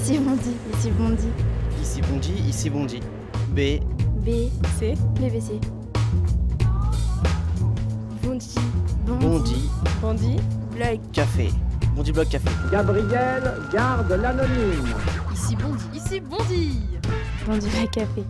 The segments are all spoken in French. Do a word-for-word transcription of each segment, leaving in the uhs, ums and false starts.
Ici Bondy, ici Bondy. Ici Bondy, ici Bondy. B. B. C. B V C. Bondy. Bondy. Bondy. Blog. Café. Bondy Blog Café. Gabriel garde l'anonyme. Ici Bondy. Ici Bondy. Bondy Blog Café.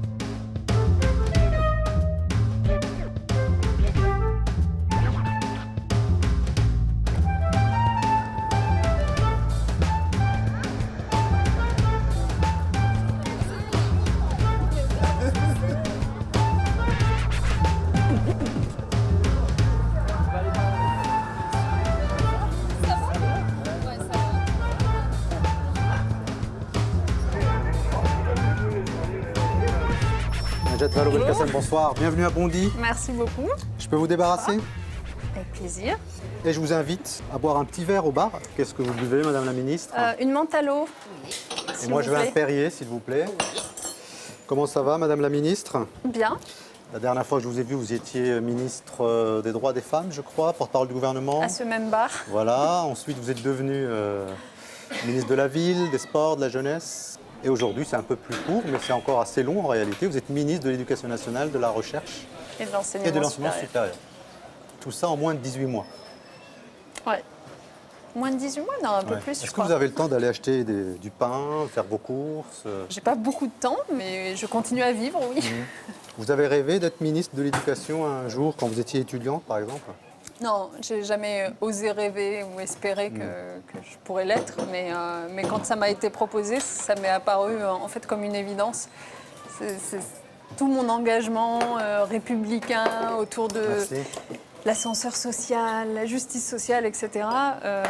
Najat Vallaud-Belkacem, bonsoir. Bienvenue à Bondy. Merci beaucoup. Je peux vous débarrasser? Avec plaisir. Et je vous invite à boire un petit verre au bar. Qu'est-ce que vous buvez, Madame la Ministre? Euh, une menthe à l'eau. Et moi, je veux un Perrier, s'il vous plaît. Comment ça va, Madame la Ministre? Bien. La dernière fois que je vous ai vu, vous étiez ministre des Droits des Femmes, je crois, porte-parole du gouvernement. À ce même bar. Voilà. Ensuite, vous êtes devenu euh, ministre de la Ville, des Sports, de la Jeunesse. Et aujourd'hui, c'est un peu plus court, mais c'est encore assez long en réalité. Vous êtes ministre de l'Éducation nationale, de la Recherche Et de l'enseignement et de l'enseignement supérieur. supérieur. Tout ça en moins de dix-huit mois. Ouais. Moins de dix-huit mois, non, un peu Ouais. plus, je Est-ce que crois. vous avez le temps d'aller acheter des- du pain, faire vos courses? J'ai pas beaucoup de temps, mais je continue à vivre, oui. Vous avez rêvé d'être ministre de l'Éducation un jour, quand vous étiez étudiante, par exemple? Non, j'ai jamais osé rêver ou espérer que, que je pourrais l'être, mais, euh, mais quand ça m'a été proposé, ça m'est apparu euh, en fait comme une évidence. C'est c'est tout mon engagement euh, républicain autour de Merci. l'ascenseur social, la justice sociale, et cetera euh,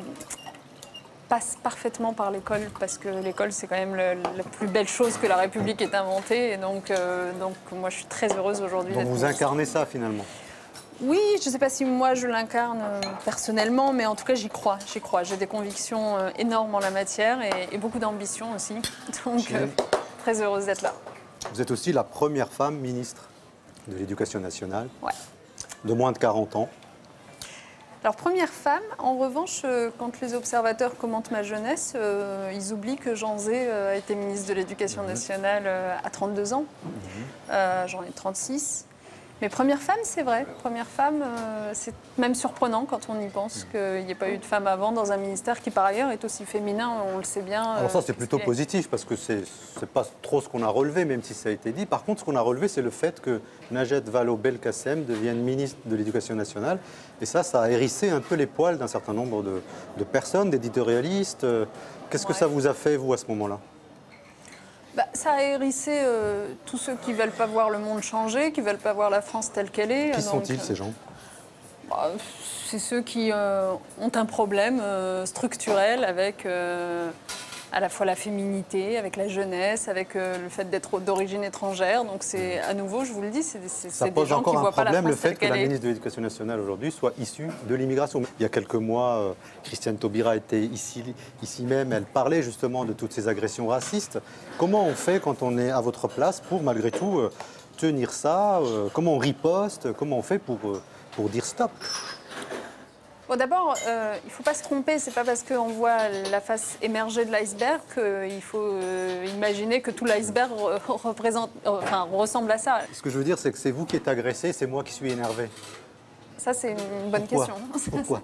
passe parfaitement par l'école, parce que l'école, c'est quand même le- la plus belle chose que la République ait inventée. Et donc, euh, donc moi, je suis très heureuse aujourd'hui Donc d'être vous ministre. incarnez ça, finalement. Oui, je ne sais pas si moi je l'incarne euh, personnellement, mais en tout cas j'y crois. J'y crois. J'ai des convictions euh, énormes en la matière et, et beaucoup d'ambition aussi. Donc Ok. euh, très heureuse d'être là. Vous êtes aussi la première femme ministre de l'Éducation nationale, Ouais. de moins de quarante ans. Alors première femme, en revanche, euh, quand les observateurs commentent ma jeunesse, euh, ils oublient que Jean Zay euh, a été ministre de l'Éducation nationale euh, à trente-deux ans. Euh, J'en ai trente-six. Mais première femme, c'est vrai. Première femme, euh, c'est même surprenant quand on y pense qu'il n'y ait pas eu de femme avant dans un ministère qui, par ailleurs, est aussi féminin, on le sait bien. Alors ça, euh, c'est plutôt puisqu'il est- positif, parce que c'est c'est pas trop ce qu'on a relevé, même si ça a été dit. Par contre, ce qu'on a relevé, c'est le fait que Najat Vallaud-Belkacem devienne ministre de l'Éducation nationale. Et ça, ça a hérissé un peu les poils d'un certain nombre de, de personnes, d'éditorialistes. Qu'est-ce que Ouais. ça vous a fait, vous, à ce moment-là? Bah, ça a hérissé euh, tous ceux qui ne veulent pas voir le monde changer, qui ne veulent pas voir la France telle qu'elle est. Qui Donc, sont-ils, euh, ces gens? bah, c'est ceux qui euh, ont un problème euh, structurel avec euh, à la fois la féminité, avec la jeunesse, avec euh, le fait d'être d'origine étrangère. Donc c'est à nouveau, je vous le dis, c'est c'est- Ça c'est des pose gens qui encore ne un voient pas la problème, France le fait telle que la qu'elle est. ministre de l'Éducation nationale aujourd'hui soit issue de l'immigration. Il y a quelques mois, euh, Christiane Taubira était ici, ici même, elle parlait justement de toutes ces agressions racistes. Comment on fait quand on est à votre place pour, malgré tout, euh, tenir ça? euh, Comment on riposte? Comment on fait pour, euh, pour dire stop? Bon, d'abord, euh, il ne faut pas se tromper, c'est pas parce qu'on voit la face émergée de l'iceberg qu'il faut euh, imaginer que tout l'iceberg re- représente, enfin, ressemble à ça. Ce que je veux dire, c'est que c'est vous qui êtes agressé, c'est moi qui suis énervé. Ça, c'est une bonne Pourquoi? question. Pourquoi?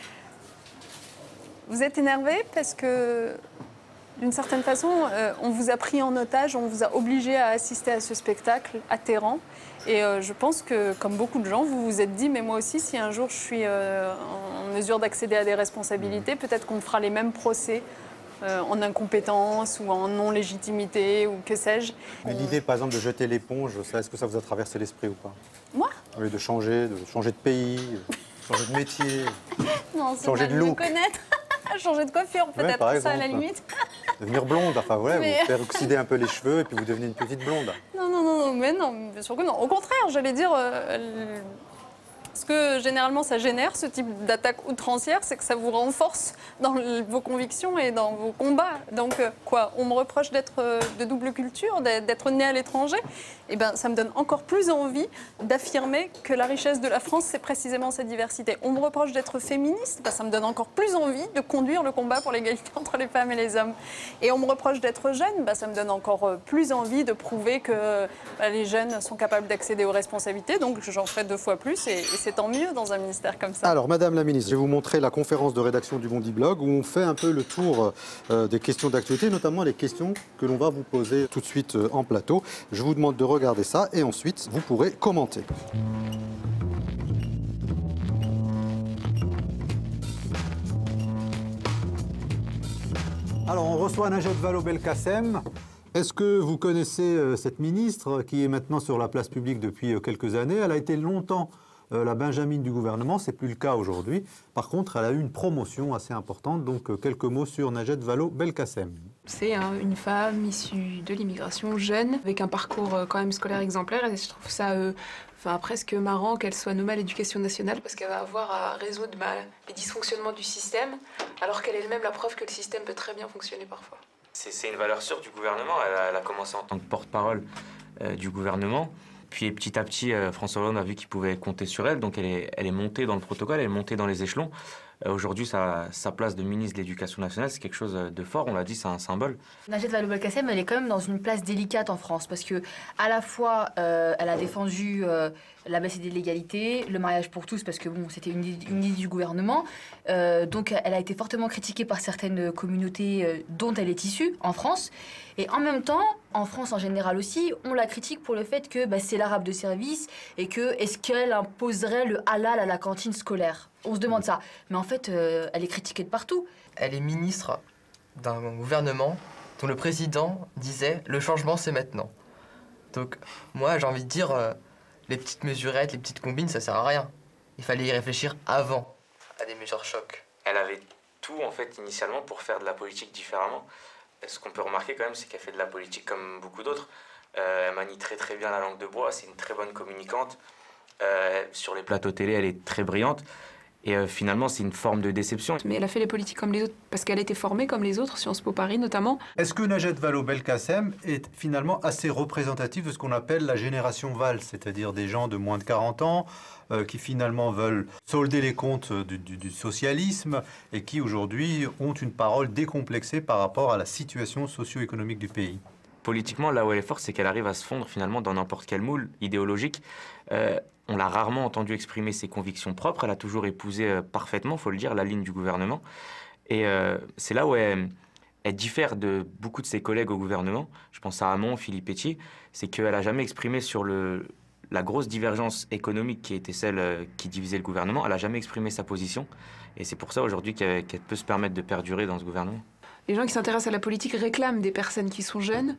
Vous êtes énervé parce que, d'une certaine façon, euh, on vous a pris en otage, on vous a obligé à assister à ce spectacle atterrant. Et euh, je pense que, comme beaucoup de gens, vous vous êtes dit, mais moi aussi, si un jour je suis euh, en mesure d'accéder à des responsabilités, peut-être qu'on me fera les mêmes procès euh, en incompétence ou en non-légitimité ou que sais-je. Mais l'idée, par exemple, de jeter l'éponge, ça, est-ce que ça vous a traversé l'esprit ou pas? Moi? Oui, de changer, de changer de pays, de changer de métier, Non, c'est Changer mal de me look. connaître. Changer de coiffure, peut-être, par ça à la exemple. limite. devenir blonde. Enfin, voilà, Mais- vous faire oxyder un peu les cheveux et puis vous devenez une petite blonde. Non, non, non, non, mais non, bien sûr que non. Au contraire, j'allais dire, euh, Ce que généralement ça génère, ce type d'attaque outrancière, c'est que ça vous renforce dans le, vos convictions et dans vos combats. Donc euh, quoi, on me reproche d'être euh, de double culture, d'être né à l'étranger. Et ben, ça me donne encore plus envie d'affirmer que la richesse de la France, c'est précisément cette diversité. On me reproche d'être féministe, ben, ça me donne encore plus envie de conduire le combat pour l'égalité entre les femmes et les hommes. Et on me reproche d'être jeune, ben, ça me donne encore plus envie de prouver que ben, les jeunes sont capables d'accéder aux responsabilités. Donc j'en ferai deux fois plus et, et c'est tant mieux dans un ministère comme ça. Alors, Madame la Ministre, je vais vous montrer la conférence de rédaction du Bondi Blog où on fait un peu le tour euh, des questions d'actualité, notamment les questions que l'on va vous poser tout de suite euh, en plateau. Je vous demande de regarder ça et ensuite vous pourrez commenter. Alors, on reçoit Najat Vallaud-Belkacem. Est-ce que vous connaissez euh, cette ministre qui est maintenant sur la place publique depuis euh, quelques années? Elle a été longtemps euh, la benjamine du gouvernement, c'est plus le cas aujourd'hui. Par contre, elle a eu une promotion assez importante, donc euh, quelques mots sur Najat Vallaud-Belkacem. C'est hein, une femme issue de l'immigration, jeune, avec un parcours euh, quand même scolaire exemplaire, et je trouve ça euh, enfin, presque marrant qu'elle soit nommée à l'éducation nationale, parce qu'elle va avoir à résoudre bah, les dysfonctionnements du système, alors qu'elle est elle-même la preuve que le système peut très bien fonctionner parfois. C'est une valeur sûre du gouvernement. Elle a, elle a commencé en tant que porte-parole euh, du gouvernement. Puis petit à petit, euh, François Hollande a vu qu'il pouvait compter sur elle. Donc elle est, elle est montée dans le protocole, elle est montée dans les échelons. Euh, Aujourd'hui, sa, sa place de ministre de l'Éducation nationale, c'est quelque chose de fort. On l'a dit, c'est un symbole. Najat Vallaud-Belkacem, elle est quand même dans une place délicate en France parce que à la fois, euh, elle a défendu euh, la baisse des l'égalité, le mariage pour tous parce que bon, c'était une, une idée du gouvernement. Euh, donc, elle a été fortement critiquée par certaines communautés euh, dont elle est issue en France. Et en même temps, en France en général aussi, on la critique pour le fait que bah, c'est l'arabe de service et que est-ce qu'elle imposerait le halal à la cantine scolaire? On se demande ça. Mais en fait, euh, elle est critiquée de partout. Elle est ministre d'un gouvernement dont le président disait « le changement, c'est maintenant ». Donc moi, j'ai envie de dire, euh, les petites mesurettes, les petites combines, ça sert à rien. Il fallait y réfléchir avant à des mesures chocs. Elle avait tout, en fait, initialement, pour faire de la politique différemment. Ce qu'on peut remarquer quand même, c'est qu'elle fait de la politique comme beaucoup d'autres. Euh, elle manie très très bien la langue de bois, c'est une très bonne communicante. Euh, sur les plateaux télé, elle est très brillante. Et euh, finalement, c'est une forme de déception. Mais elle a fait les politiques comme les autres, parce qu'elle a été formée comme les autres, Sciences Po Paris notamment. Est-ce que Najat Vallaud-Belkacem est finalement assez représentative de ce qu'on appelle la génération Valls, c'est-à-dire des gens de moins de quarante ans euh, qui finalement veulent solder les comptes du, du, du socialisme et qui aujourd'hui ont une parole décomplexée par rapport à la situation socio-économique du pays? Politiquement, là où elle est forte, c'est qu'elle arrive à se fondre finalement dans n'importe quel moule idéologique. Euh, on l'a rarement entendu exprimer ses convictions propres. Elle a toujours épousé euh, parfaitement, il faut le dire, la ligne du gouvernement. Et euh, c'est là où elle, elle diffère de beaucoup de ses collègues au gouvernement. Je pense à Hamon, Philippe Etty. C'est qu'elle n'a jamais exprimé sur le, la grosse divergence économique qui était celle euh, qui divisait le gouvernement. Elle n'a jamais exprimé sa position. Et c'est pour ça aujourd'hui qu'elle qu'elle peut se permettre de perdurer dans ce gouvernement. Les gens qui s'intéressent à la politique réclament des personnes qui sont jeunes.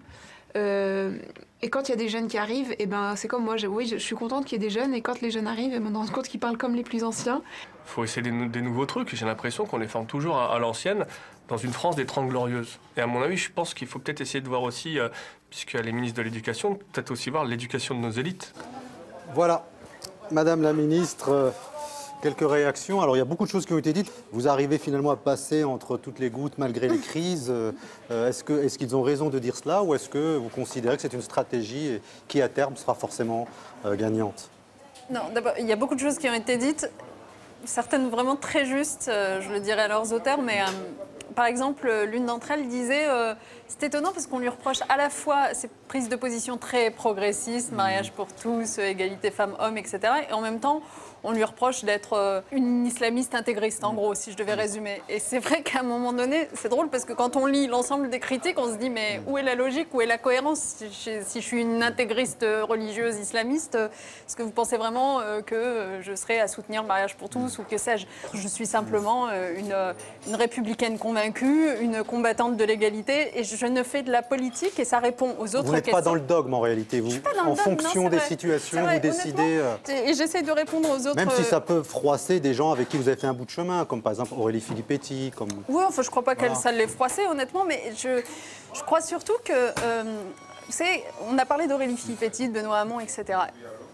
Euh, et quand il y a des jeunes qui arrivent, et ben, c'est comme moi, je, oui, je, je suis contente qu'il y ait des jeunes, et quand les jeunes arrivent, et ben, on se rend compte qu'ils parlent comme les plus anciens. Il faut essayer des, des nouveaux trucs, j'ai l'impression qu'on les forme toujours à, à l'ancienne, dans une France des Trente Glorieuses. Et à mon avis, je pense qu'il faut peut-être essayer de voir aussi, euh, puisqu'elle est ministre de l'Éducation, peut-être aussi voir l'éducation de nos élites. Voilà, Madame la Ministre, euh, quelques réactions. Alors, il y a beaucoup de choses qui ont été dites. Vous arrivez finalement à passer entre toutes les gouttes malgré les crises. Euh, est-ce que, est-ce qu'ils ont raison de dire cela ou est-ce que vous considérez que c'est une stratégie qui, à terme, sera forcément euh, gagnante? Non, d'abord, il y a beaucoup de choses qui ont été dites, certaines vraiment très justes, euh, je le dirais à leurs auteurs, mais euh, par exemple, l'une d'entre elles disait euh, c'est étonnant parce qu'on lui reproche à la fois ces prises de position très progressistes, mariage pour tous, égalité femmes-hommes, et cetera. Et en même temps, on lui reproche d'être euh, une islamiste intégriste, en gros, si je devais résumer. Et c'est vrai qu'à un moment donné, c'est drôle parce que quand on lit l'ensemble des critiques, on se dit mais où est la logique, où est la cohérence? Si je, si je suis une intégriste religieuse islamiste, est-ce que vous pensez vraiment euh, que je serais à soutenir le mariage pour tous ou que sais-je? Je suis simplement euh, une, une républicaine convaincue, une combattante de l'égalité et je ne fais de la politique et ça répond aux autres questions. Vous n'êtes pas dans le dogme en réalité, vous, en dogme, fonction non, des vrai. situations, Vrai, vous décidez... Euh... Et j'essaie de répondre aux autres... Même si ça peut froisser des gens avec qui vous avez fait un bout de chemin, comme par exemple Aurélie Filippetti, comme... Oui, enfin je ne crois pas voilà. que ça l'ait froissé honnêtement, mais je, je crois surtout que... Euh, vous savez, on a parlé d'Aurélie Filippetti, de Benoît Hamon, et cetera.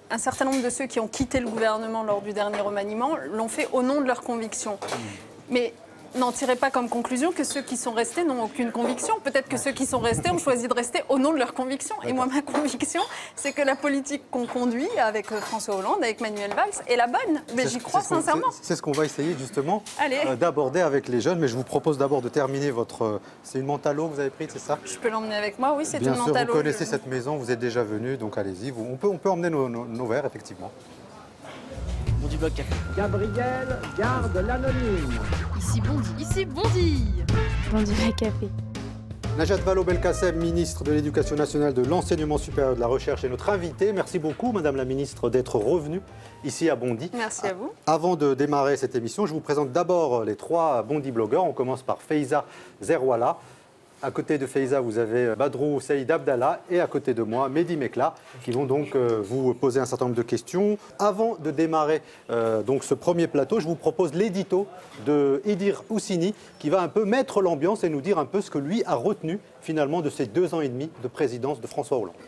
un certain nombre de ceux qui ont quitté le gouvernement lors du dernier remaniement l'ont fait au nom de leurs convictions. Mais n'en tirez pas comme conclusion que ceux qui sont restés n'ont aucune conviction. Peut-être que ceux qui sont restés ont choisi de rester au nom de leurs convictions. Et moi, ma conviction, c'est que la politique qu'on conduit avec François Hollande, avec Manuel Valls, est la bonne. Mais j'y crois sincèrement. C'est ce qu'on va essayer justement euh, d'aborder avec les jeunes. Mais je vous propose d'abord de terminer votre... C'est une Mentalo que vous avez prise, c'est ça? Je peux l'emmener avec moi, oui, c'est une Bien sûr, Mentalo. vous connaissez je... cette maison, vous êtes déjà venu, donc allez-y. On peut, on peut emmener nos, nos, nos verres, effectivement. Bondy Block Café. Gabriel, garde l'anonyme. Ici Bondy, ici Bondy. Bondy Block Café. Najat Vallaud-Belkacem, ministre de l'Éducation nationale, de l'Enseignement supérieur et de la Recherche, est notre invitée. Merci beaucoup, Madame la ministre, d'être revenue ici à Bondy. Merci à vous. Avant de démarrer cette émission, je vous présente d'abord les trois Bondy blogueurs. On commence par Faiza Zerwala. À côté de Faiza, vous avez Badrou Saïd Abdallah et à côté de moi, Mehdi Mekla, qui vont donc euh, vous poser un certain nombre de questions. Avant de démarrer euh, donc ce premier plateau, je vous propose l'édito de Idir Houssini, qui va un peu mettre l'ambiance et nous dire un peu ce que lui a retenu finalement de ces deux ans et demi de présidence de François Hollande.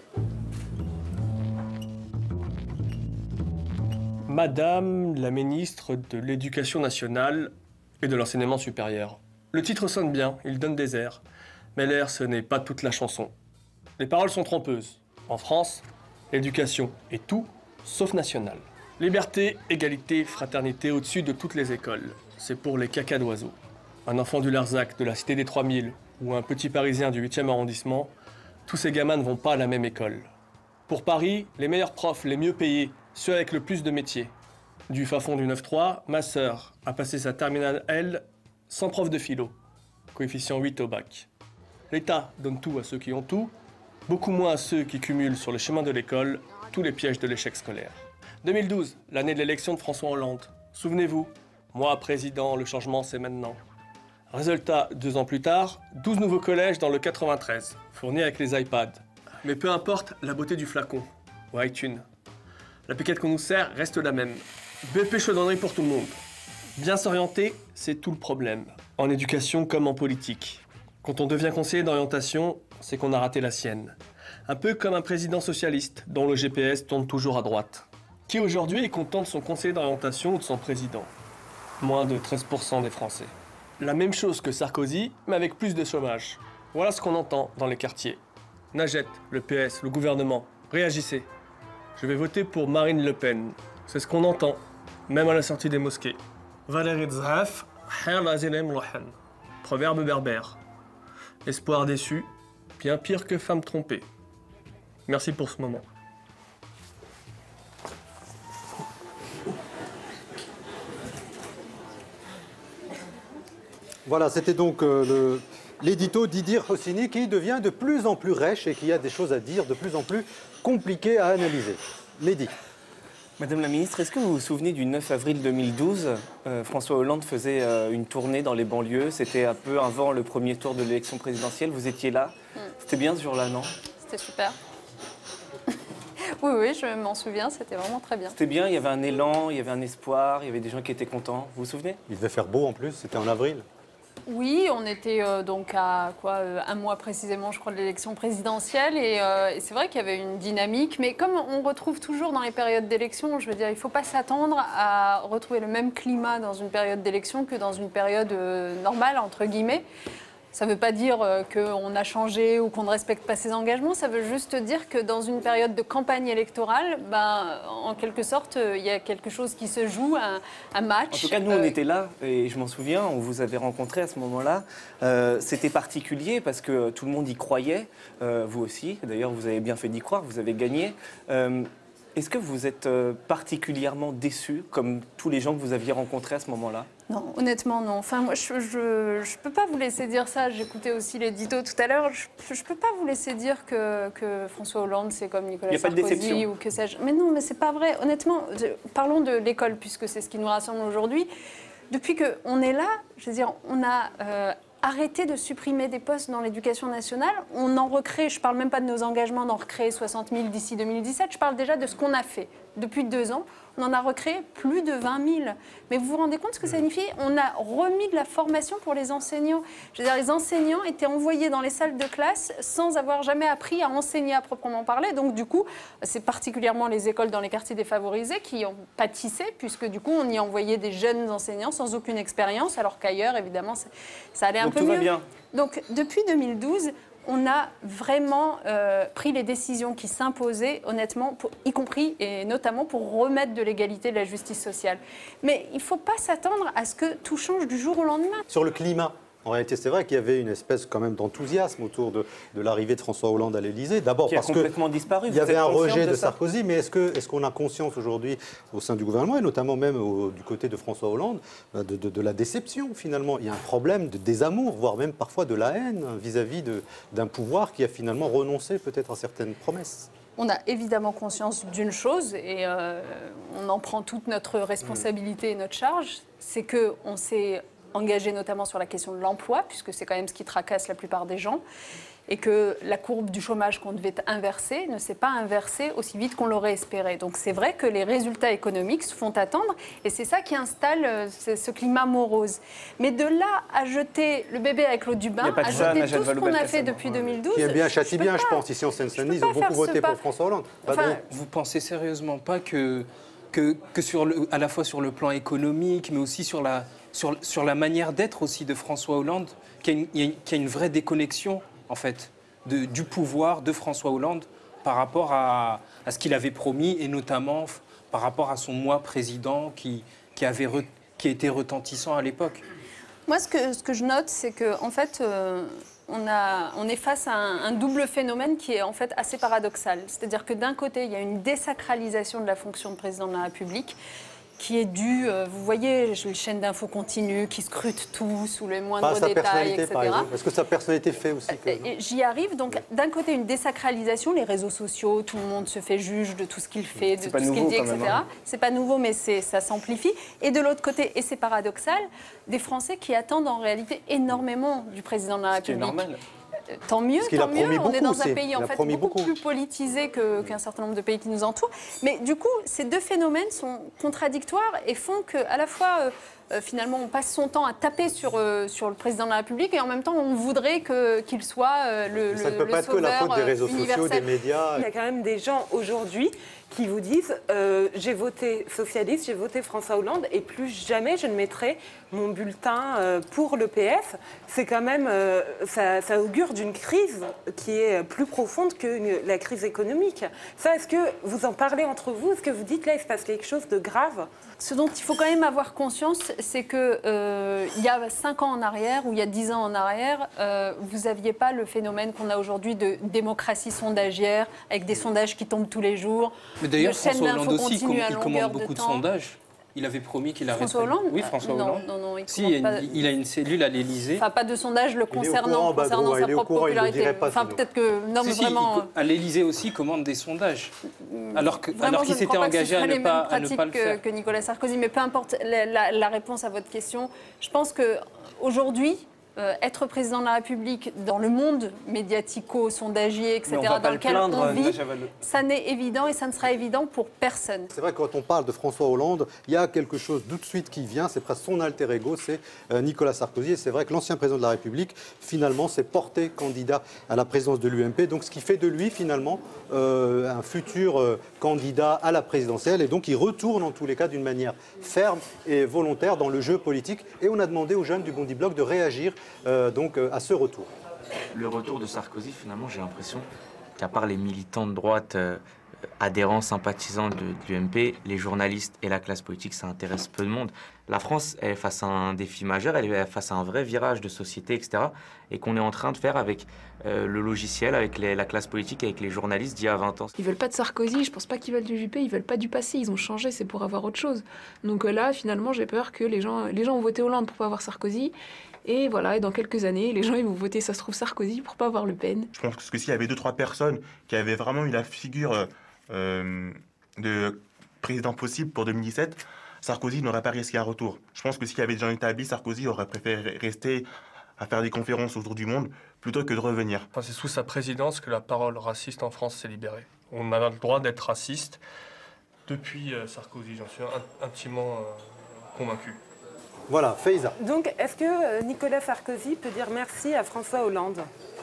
Madame la ministre de l'Éducation nationale et de l'Enseignement supérieur. Le titre sonne bien, il donne des airs. Mais l'air, ce n'est pas toute la chanson. Les paroles sont trompeuses. En France, l'éducation est tout, sauf national. Liberté, égalité, fraternité au-dessus de toutes les écoles. C'est pour les caca d'oiseaux. Un enfant du Larzac, de la Cité des trois mille, ou un petit Parisien du huitième arrondissement, tous ces gamins ne vont pas à la même école. Pour Paris, les meilleurs profs, les mieux payés, ceux avec le plus de métiers. Du fin fond du neuf trois, ma sœur a passé sa terminale L sans prof de philo. Coefficient huit au bac. L'État donne tout à ceux qui ont tout, beaucoup moins à ceux qui cumulent sur le chemin de l'école tous les pièges de l'échec scolaire. deux mille douze, l'année de l'élection de François Hollande. Souvenez-vous, moi président, le changement c'est maintenant. Résultat, deux ans plus tard, douze nouveaux collèges dans le quatre-vingt-treize, fournis avec les iPads. Mais peu importe la beauté du flacon, ou iTunes. La piquette qu'on nous sert reste la même. B P chaudronnerie pour tout le monde. Bien s'orienter, c'est tout le problème. En éducation comme en politique. Quand on devient conseiller d'orientation, c'est qu'on a raté la sienne. Un peu comme un président socialiste, dont le G P S tourne toujours à droite. Qui aujourd'hui est content de son conseiller d'orientation ou de son président? Moins de treize pour cent des Français. La même chose que Sarkozy, mais avec plus de chômage. Voilà ce qu'on entend dans les quartiers. Najat, le P S, le gouvernement, réagissez. Je vais voter pour Marine Le Pen. C'est ce qu'on entend, même à la sortie des mosquées. Valérie Zhaf, proverbe berbère. Espoir déçu, bien pire que femme trompée. Merci pour ce moment. Voilà, c'était donc euh, l'édito d'Idir Houssini qui devient de plus en plus rêche et qui a des choses à dire de plus en plus compliquées à analyser. Mehdi. Madame la ministre, est-ce que vous vous souvenez du neuf avril deux mille douze euh, François Hollande faisait euh, une tournée dans les banlieues. C'était un peu avant le premier tour de l'élection présidentielle. Vous étiez là. Mm. C'était bien ce jour-là, non? C'était super. Oui, oui, je m'en souviens. C'était vraiment très bien. C'était bien. Il y avait un élan, il y avait un espoir, il y avait des gens qui étaient contents. Vous vous souvenez? Il devait faire beau en plus. C'était en avril. Oui, on était euh, donc à quoi, euh, un mois précisément, je crois, de l'élection présidentielle. Et, euh, et c'est vrai qu'il y avait une dynamique. Mais comme on retrouve toujours dans les périodes d'élection, je veux dire, il ne faut pas s'attendre à retrouver le même climat dans une période d'élection que dans une période euh, normale, entre guillemets. Ça ne veut pas dire euh, qu'on a changé ou qu'on ne respecte pas ses engagements. Ça veut juste dire que dans une période de campagne électorale, ben, en quelque sorte, il euh, y a quelque chose qui se joue, un, un match. En tout cas, nous, euh... on était là, et je m'en souviens, on vous avait rencontré à ce moment-là. Euh, C'était particulier parce que tout le monde y croyait, euh, vous aussi. D'ailleurs, vous avez bien fait d'y croire, vous avez gagné. Euh, Est-ce que vous êtes particulièrement déçu, comme tous les gens que vous aviez rencontrés à ce moment-là? Non, honnêtement, non. Enfin, moi, je ne peux pas vous laisser dire ça. J'écoutais aussi l'édito tout à l'heure. Je ne peux pas vous laisser dire que, que François Hollande, c'est comme Nicolas Sarkozy ou que sais-je. Mais non, mais c'est pas vrai. Honnêtement, je, parlons de l'école, puisque c'est ce qui nous rassemble aujourd'hui. Depuis qu'on est là, je veux dire, on a... Euh, arrêter de supprimer des postes dans l'éducation nationale. On en recrée, je ne parle même pas de nos engagements d'en recréer soixante mille d'ici deux mille dix-sept, je parle déjà de ce qu'on a fait. Depuis deux ans, on en a recréé plus de vingt mille. Mais vous vous rendez compte ce que ça signifie? On a remis de la formation pour les enseignants. Je veux dire, les enseignants étaient envoyés dans les salles de classe sans avoir jamais appris à enseigner à proprement parler. Donc du coup, c'est particulièrement les écoles dans les quartiers défavorisés qui ont pâtissé, puisque du coup, on y envoyait des jeunes enseignants sans aucune expérience, alors qu'ailleurs, évidemment, ça allait un Donc peu tout mieux. va bien. Donc depuis deux mille douze, on a vraiment euh, pris les décisions qui s'imposaient, honnêtement, pour, y compris et notamment pour remettre de l'égalité et de la justice sociale. Mais il ne faut pas s'attendre à ce que tout change du jour au lendemain. Sur le climat, en réalité, c'est vrai qu'il y avait une espèce quand même d'enthousiasme autour de, de l'arrivée de François Hollande à l'Élysée. D'abord Qui a parce que complètement disparu. il y avait un rejet de, de Sarkozy, mais est-ce que, est-ce qu'on a conscience aujourd'hui au sein du gouvernement, et notamment même au, du côté de François Hollande, de, de, de la déception finalement? Il y a un problème de désamour, voire même parfois de la haine vis-à-vis de, d'un pouvoir qui a finalement renoncé peut-être à certaines promesses. On a évidemment conscience d'une chose, et euh, on en prend toute notre responsabilité et notre charge, c'est qu'on s'est engagé notamment sur la question de l'emploi, puisque c'est quand même ce qui tracasse la plupart des gens, et que la courbe du chômage qu'on devait inverser ne s'est pas inversée aussi vite qu'on l'aurait espéré. Donc c'est vrai que les résultats économiques se font attendre, et c'est ça qui installe ce climat morose. Mais de là à jeter le bébé avec l'eau du bain, à jeter tout ce qu'on a fait depuis deux mille douze... Qui aime bien châtie bien, je pense, ici en Seine-Saint-Denis, ils ont beaucoup voté pour François Hollande. Enfin, vous pensez sérieusement pas que, que, que sur le, à la fois sur le plan économique, mais aussi sur la, sur, sur la manière d'être aussi de François Hollande, qu'il y a une, qu'il y a une vraie déconnexion, en fait, de, du pouvoir de François Hollande par rapport à, à ce qu'il avait promis, et notamment par rapport à son moi président qui, qui, avait re, qui était retentissant à l'époque? Moi, ce que, ce que je note, c'est qu'en en fait, euh, on, a, on est face à un, un double phénomène qui est en fait assez paradoxal. C'est-à-dire que d'un côté, il y a une désacralisation de la fonction de président de la République, qui est due, euh, vous voyez, les chaînes d'infos continues qui scrutent tout sous les moindres sa détails, et cetera. Est-ce que sa personnalité fait aussi que... J'y arrive. Donc, d'un côté, une désacralisation, les réseaux sociaux, tout le monde se fait juge de tout ce qu'il fait, de tout ce qu'il dit, et cetera. C'est pas nouveau, mais ça s'amplifie. Et de l'autre côté, et c'est paradoxal, des Français qui attendent en réalité énormément du président de la République. Ce qui est normal. Tant mieux, tant mieux. On est dans un pays en fait beaucoup, beaucoup plus politisé que, qu'un certain nombre de pays qui nous entourent. Mais du coup, ces deux phénomènes sont contradictoires et font qu'à la fois, euh, finalement, on passe son temps à taper sur, euh, sur le président de la République, et en même temps, on voudrait que, qu'il soit euh, le, ça le, ne peut le pas être que la faute des réseaux universel. sociaux, des médias. Il y a quand même des gens aujourd'hui qui vous disent euh, j'ai voté socialiste, j'ai voté François Hollande, et plus jamais je ne mettrai mon bulletin euh, pour l'E P F. C'est quand même, euh, ça, ça augure d'une crise qui est plus profonde que une, la crise économique. Ça, est-ce que vous en parlez entre vous? Est-ce que vous dites là, il se passe quelque chose de grave? Ce dont il faut quand même avoir conscience, c'est qu'il euh, y a cinq ans en arrière ou il y a dix ans en arrière, euh, vous n'aviez pas le phénomène qu'on a aujourd'hui de démocratie sondagière, avec des sondages qui tombent tous les jours. Mais d'ailleurs, de chaînes François Hollande d'infos aussi, continues à il longueur commande de beaucoup de, temps. sondages. Il avait promis qu'il arrêterait. François Hollande? Oui, François non, Hollande. Non, non, il si, il, y a une, pas... il a une cellule à l'Élysée. Enfin, pas de sondage le concernant, courant, concernant Badrou, sa propre courant, popularité. pas, enfin, peut-être que... Non, si, mais si, vraiment... il, à l'Élysée aussi, il commande des sondages. Alors, que, Vraiment, alors qu'il s'était engagé à ne, les pas, mêmes à ne pas le que, faire. que Nicolas Sarkozy. Mais peu importe la, la, la réponse à votre question, je pense qu'aujourd'hui, Euh, être président de la République dans le monde médiatico-sondagier, et cetera, dans lequel plaindre, on vit, Javal. ça n'est évident et ça ne sera évident pour personne. C'est vrai que quand on parle de François Hollande, il y a quelque chose tout de suite qui vient, c'est presque son alter ego, c'est euh, Nicolas Sarkozy. Et c'est vrai que l'ancien président de la République, finalement, s'est porté candidat à la présidence de l'U M P. Donc ce qui fait de lui, finalement, euh, un futur euh, candidat à la présidentielle. Et donc il retourne, en tous les cas, d'une manière ferme et volontaire dans le jeu politique. Et on a demandé aux jeunes du Bondi Bloc de réagir Euh, donc euh, à ce retour. Le retour de Sarkozy, finalement, j'ai l'impression qu'à part les militants de droite euh, adhérents, sympathisants de, de l'U M P, les journalistes et la classe politique, ça intéresse peu de monde. La France est face à un défi majeur, elle est face à un vrai virage de société, et cetera. Et qu'on est en train de faire avec euh, le logiciel, avec les, la classe politique, avec les journalistes d'il y a vingt ans. Ils veulent pas de Sarkozy, je pense pas qu'ils veulent du Juppé, ils veulent pas du passé, ils ont changé, c'est pour avoir autre chose. Donc euh, là, finalement, j'ai peur que les gens, les gens ont voté Hollande pour pas avoir Sarkozy. Et voilà, et dans quelques années, les gens ils vont voter, ça se trouve, Sarkozy pour pas avoir Le Pen. Je pense que s'il y avait deux, trois personnes qui avaient vraiment eu la figure euh, de président possible pour deux mille dix-sept, Sarkozy n'aurait pas risqué un retour. Je pense que s'il y avait des gens établis, Sarkozy aurait préféré rester à faire des conférences autour du monde plutôt que de revenir. Enfin, c'est sous sa présidence que la parole raciste en France s'est libérée. On a le droit d'être raciste depuis euh, Sarkozy, j'en suis in- intimement euh, convaincu. Voilà, Faiza. Donc, est-ce que euh, Nicolas Sarkozy peut dire merci à François Hollande,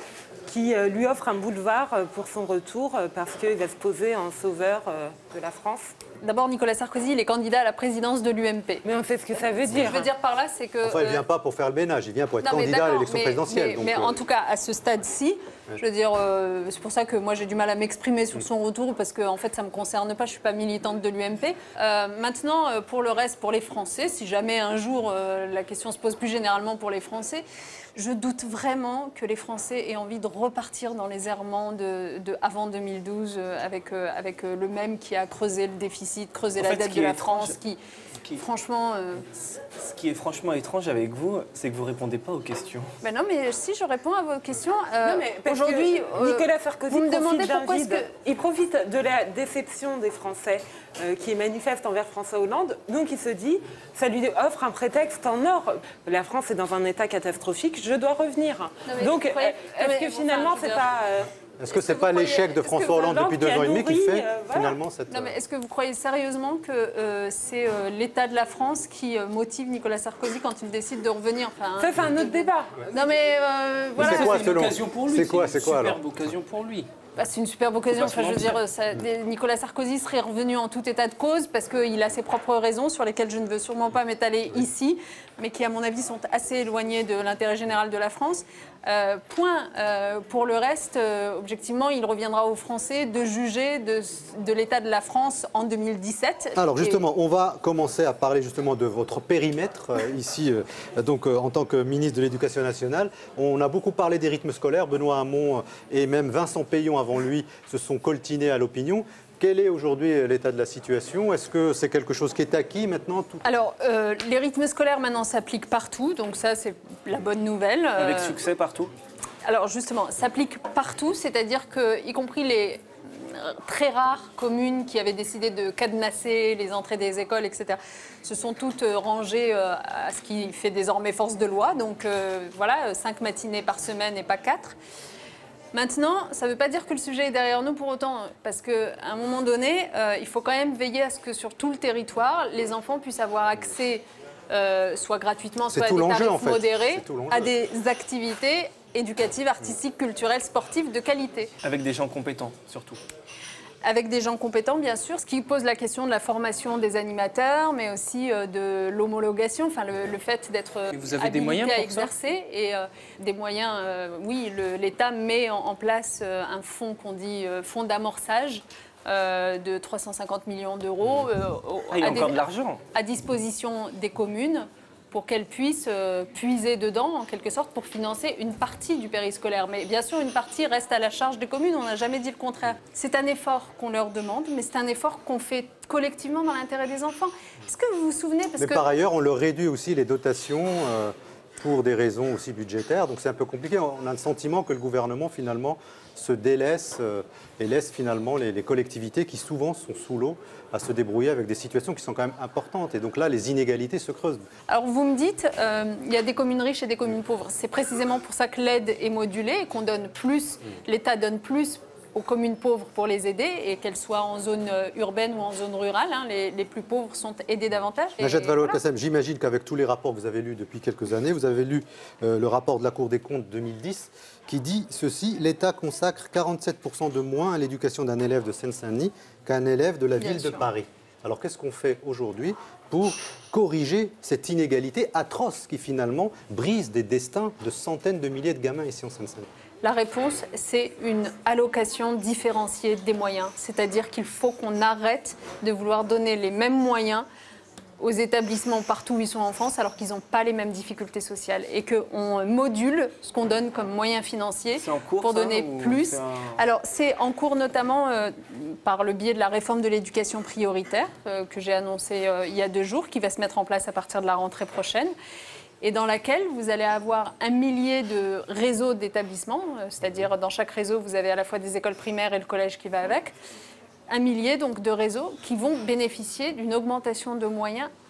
qui euh, lui offre un boulevard euh, pour son retour euh, parce qu'il va se poser en sauveur euh, de la France? D'abord, Nicolas Sarkozy, il est candidat à la présidence de l'U M P. Mais on sait ce que ça veut Ce dire. que je veux dire par là, c'est que... Enfin, il ne euh, vient pas pour faire le ménage, il vient pour être Non, mais candidat à d'accord, l'élection mais- présidentielle. Mais, donc, mais euh, en tout cas, à ce stade-ci, je veux dire, euh, c'est pour ça que moi j'ai du mal à m'exprimer sur son retour parce que en fait ça me concerne pas, je suis pas militante de l'U M P. Euh, maintenant, euh, pour le reste, pour les Français, si jamais un jour euh, la question se pose plus généralement pour les Français, je doute vraiment que les Français aient envie de repartir dans les errements de, de avant deux mille douze euh, avec, euh, avec euh, le même qui a creusé le déficit, creusé En la fait, ce dette qui de est la étrange- France, qui, qui- franchement... euh, Ce qui est franchement étrange avec vous, c'est que vous répondez pas aux questions. Ben non, mais si je réponds à vos questions, euh, Non, mais parce aujourd'hui, que euh, Nicolas Sarkozy vous me profite demandez d'un pourquoi est-ce vide. que... Il profite de la déception des Français euh, qui est manifeste envers François Hollande. Donc il se dit, ça lui offre un prétexte en or. La France est dans un état catastrophique, je dois revenir. Non, mais Donc vous croyez- est-ce non, mais que enfin, finalement je veux c'est dire- pas... euh, Est-ce que ce n'est pas vous l'échec de croyez- François est-ce que Hollande depuis deux Hollande ans et qui a demi qui nourri, fait euh, voilà. finalement cette... Non, mais est-ce que vous croyez sérieusement que euh, c'est euh, l'état de la France qui euh, motive Nicolas Sarkozy quand il décide de revenir enfin, Ça c'est un autre débat. Non, mais euh, voilà. c'est quoi, C'est une selon- occasion pour lui. c'est quoi, c'est une quoi, superbe alors occasion pour lui. Bah, c'est une superbe occasion. Faut pas Enfin, je se veux mentir. dire, ça- des- Nicolas Sarkozy serait revenu en tout état de cause parce qu'il a ses propres raisons sur lesquelles je ne veux sûrement pas m'étaler ici, mais qui, à mon avis, sont assez éloignées de l'intérêt général de la France. Euh, point. Euh, pour le reste, euh, objectivement, il reviendra aux Français de juger de, de l'état de la France en deux mille dix-sept. Alors Et- justement, on va commencer à parler justement de votre périmètre euh, ici, euh, donc euh, en tant que ministre de l'Éducation nationale. On a beaucoup parlé des rythmes scolaires. Benoît Hamon euh, et même Vincent Payon avant lui se sont coltinés à l'opinion. Quel est aujourd'hui l'état de la situation? Est-ce que c'est quelque chose qui est acquis maintenant tout... Alors, euh, les rythmes scolaires maintenant s'appliquent partout, donc ça c'est la bonne nouvelle. Avec Euh, succès partout. Alors justement, s'applique partout, c'est-à-dire que, y compris les euh, très rares communes qui avaient décidé de cadenasser les entrées des écoles, et cetera, se sont toutes euh, rangées euh, à ce qui fait désormais force de loi. Donc euh, voilà, euh, cinq matinées par semaine et pas quatre. Maintenant, ça ne veut pas dire que le sujet est derrière nous pour autant, parce qu'à un moment donné, euh, il faut quand même veiller à ce que sur tout le territoire, les enfants puissent avoir accès, euh, soit gratuitement, C'est soit à tout des l'enjeu, tarifs en fait. modérés, C'est tout l'enjeu. à des activités éducatives, artistiques, culturelles, sportives de qualité. Avec des gens compétents, surtout. Avec des gens compétents, bien sûr, ce qui pose la question de la formation des animateurs, mais aussi euh, de l'homologation, enfin le, le fait d'être Et vous avez des habilité moyens à pour ça exercer. Et euh, des moyens, euh, oui, le- l'État met en, en place euh, un fonds qu'on dit euh, fonds d'amorçage euh, de trois cent cinquante millions d'euros euh, au- Ah, il y a à des- encore de l'argent. à disposition des communes pour qu'elles puissent euh, puiser dedans, en quelque sorte, pour financer une partie du périscolaire. Mais bien sûr, une partie reste à la charge des communes, on n'a jamais dit le contraire. C'est un effort qu'on leur demande, mais c'est un effort qu'on fait collectivement dans l'intérêt des enfants. Est-ce que vous vous souvenez parce Mais que... par ailleurs, on leur réduit aussi les dotations euh, pour des raisons aussi budgétaires. Donc c'est un peu compliqué. On a le sentiment que le gouvernement, finalement, se délaisse euh, et laisse finalement les, les collectivités qui souvent sont sous l'eau à se débrouiller avec des situations qui sont quand même importantes. Et donc là, les inégalités se creusent. Alors vous me dites, euh, il y a des communes riches et des communes pauvres. C'est précisément pour ça que l'aide est modulée et qu'on donne plus, l'État donne plus aux communes pauvres pour les aider, et qu'elles soient en zone euh, urbaine ou en zone rurale. Hein, les, les plus pauvres sont aidés davantage. Et Najat voilà. Vallaud-Belkacem, j'imagine qu'avec tous les rapports que vous avez lus depuis quelques années, vous avez lu euh, le rapport de la Cour des comptes deux mille dix qui dit ceci: l'État consacre quarante-sept pour cent de moins à l'éducation d'un élève de Seine-Saint-Denis qu'un élève de la Bien ville de sûr. Paris. Alors qu'est-ce qu'on fait aujourd'hui pour corriger cette inégalité atroce qui finalement brise des destins de centaines de milliers de gamins ici en Seine-Saint-Denis? La réponse, c'est une allocation différenciée des moyens. C'est-à-dire qu'il faut qu'on arrête de vouloir donner les mêmes moyens aux établissements partout où ils sont en France alors qu'ils n'ont pas les mêmes difficultés sociales, et qu'on module ce qu'on donne comme moyens financiers C'est en cours, pour ça, donner ou plus. c'est un- Alors c'est en cours notamment euh, par le biais de la réforme de l'éducation prioritaire euh, que j'ai annoncée euh, il y a deux jours, qui va se mettre en place à partir de la rentrée prochaine, et dans laquelle vous allez avoir un millier de réseaux d'établissements, euh, c'est-à-dire dans chaque réseau vous avez à la fois des écoles primaires et le collège qui va avec, un millier donc de réseaux qui vont bénéficier d'une augmentation de moyens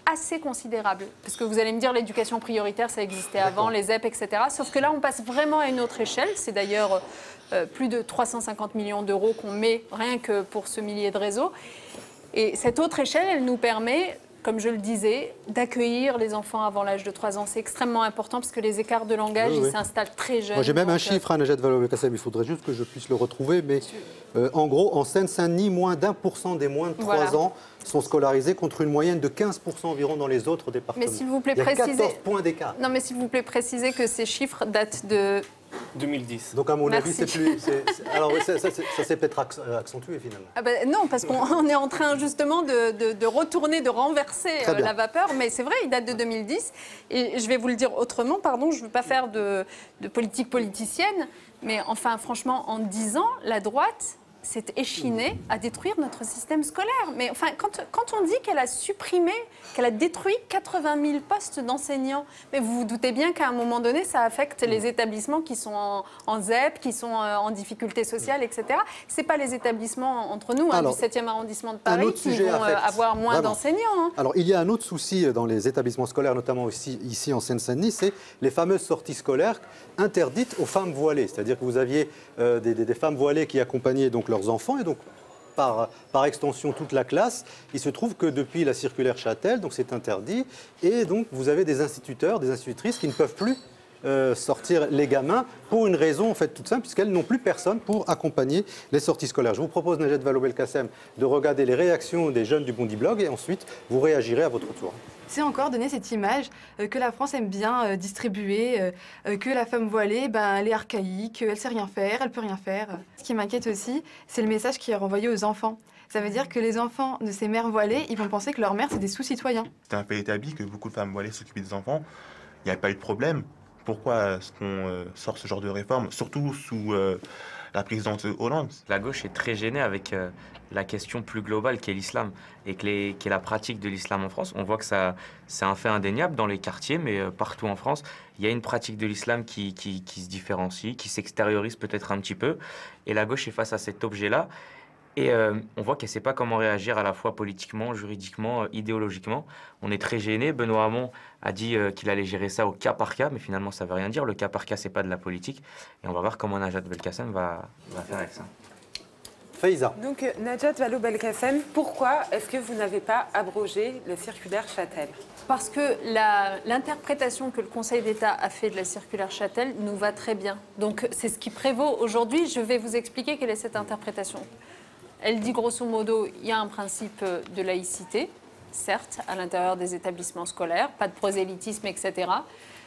assez considérable. Parce que vous allez me dire, l'éducation prioritaire, ça existait avant, les Z E P, et cetera. Sauf que là, on passe vraiment à une autre échelle. C'est d'ailleurs euh, plus de trois cent cinquante millions d'euros qu'on met rien que pour ce millier de réseaux. Et cette autre échelle, elle nous permet, comme je le disais, d'accueillir les enfants avant l'âge de trois ans. C'est extrêmement important parce que les écarts de langage, Oui, oui. ils s'installent très jeunes. Moi, j'ai même donc, un chiffre, hein, Najat Vallaud-Belkacem, il faudrait juste que je puisse le retrouver, mais euh, en gros, en Seine-Saint-Denis, moins d'un pour cent des moins de trois Voilà. ans sont scolarisés contre une moyenne de quinze pour cent environ dans les autres départements. Mais s'il vous plaît, il y a précisez... quatorze points d'écart. Non, mais s'il vous plaît, précisez que ces chiffres datent de... deux mille dix. Donc, à mon Merci. avis, c'est plus... c'est- c'est- Alors, oui, ça, ça, c'est- ça s'est peut-être acc- accentué, finalement. Ah ben non, parce qu'on on est en train justement de, de- de retourner, de renverser Très euh, bien. la vapeur. Mais c'est vrai, il date de deux mille dix. Et je vais vous le dire autrement, pardon, je ne veux pas faire de, de politique politicienne. Mais enfin, franchement, en dix ans, la droite s'est échinée à détruire notre système scolaire. Mais enfin, quand, quand on dit qu'elle a supprimé, qu'elle a détruit quatre-vingt mille postes d'enseignants, mais vous vous doutez bien qu'à un moment donné, ça affecte les établissements qui sont en, en Z E P, qui sont euh, en difficulté sociale, et cetera. Ce n'est pas les établissements entre nous, hein, Alors, du septième arrondissement de un Paris, autre qui sujet vont euh, affecte, avoir moins vraiment. d'enseignants. hein. Alors, il y a un autre souci dans les établissements scolaires, notamment aussi ici en Seine-Saint-Denis, c'est les fameuses sorties scolaires interdites aux femmes voilées. C'est-à-dire que vous aviez euh, des, des- des femmes voilées qui accompagnaient donc leurs enfants et donc par, par extension toute la classe. Il se trouve que depuis la circulaire Châtel, donc c'est interdit, et donc vous avez des instituteurs, des institutrices qui ne peuvent plus euh, sortir les gamins pour une raison en fait toute simple, puisqu'elles n'ont plus personne pour accompagner les sorties scolaires. Je vous propose, Najat Vallaud-Belkacem, de regarder les réactions des jeunes du Bondi Blog et ensuite vous réagirez à votre tour. C'est encore donner cette image euh, que la France aime bien euh, distribuer, euh, euh, que la femme voilée, ben, elle est archaïque, elle sait rien faire, elle peut rien faire. Ce qui m'inquiète aussi, c'est le message qui est renvoyé aux enfants. Ça veut dire que les enfants de ces mères voilées, ils vont penser que leur mère, c'est des sous-citoyens. C'est un fait établi que beaucoup de femmes voilées s'occupent des enfants. Il n'y a pas eu de problème. Pourquoi est-ce qu'on euh, sort ce genre de réforme, surtout sous euh, la présidente Hollande? La gauche est très gênée avec euh, la question plus globale qu'est l'islam et que les- qu'est la pratique de l'islam en France. On voit que ça, c'est un fait indéniable dans les quartiers, mais euh, partout en France, il y a une pratique de l'islam qui, qui, qui se différencie, qui s'extériorise peut-être un petit peu. Et la gauche est face à cet objet-là. Et euh, on voit qu'elle ne sait pas comment réagir à la fois politiquement, juridiquement, euh, idéologiquement. On est très gêné. Benoît Hamon a dit euh, qu'il allait gérer ça au cas par cas, mais finalement ça ne veut rien dire. Le cas par cas, ce n'est pas de la politique. Et on va voir comment Najat Belkacem va, va faire avec ça. Faiza. Donc, euh, Najat Vallaud-Belkacem, pourquoi est-ce que vous n'avez pas abrogé le circulaire Châtel? Parce que la- l'interprétation que le Conseil d'État a fait de la circulaire Châtel nous va très bien. Donc c'est ce qui prévaut aujourd'hui. Je vais vous expliquer quelle est cette interprétation. Elle dit grosso modo, il y a un principe de laïcité, certes, à l'intérieur des établissements scolaires, pas de prosélytisme, et cetera.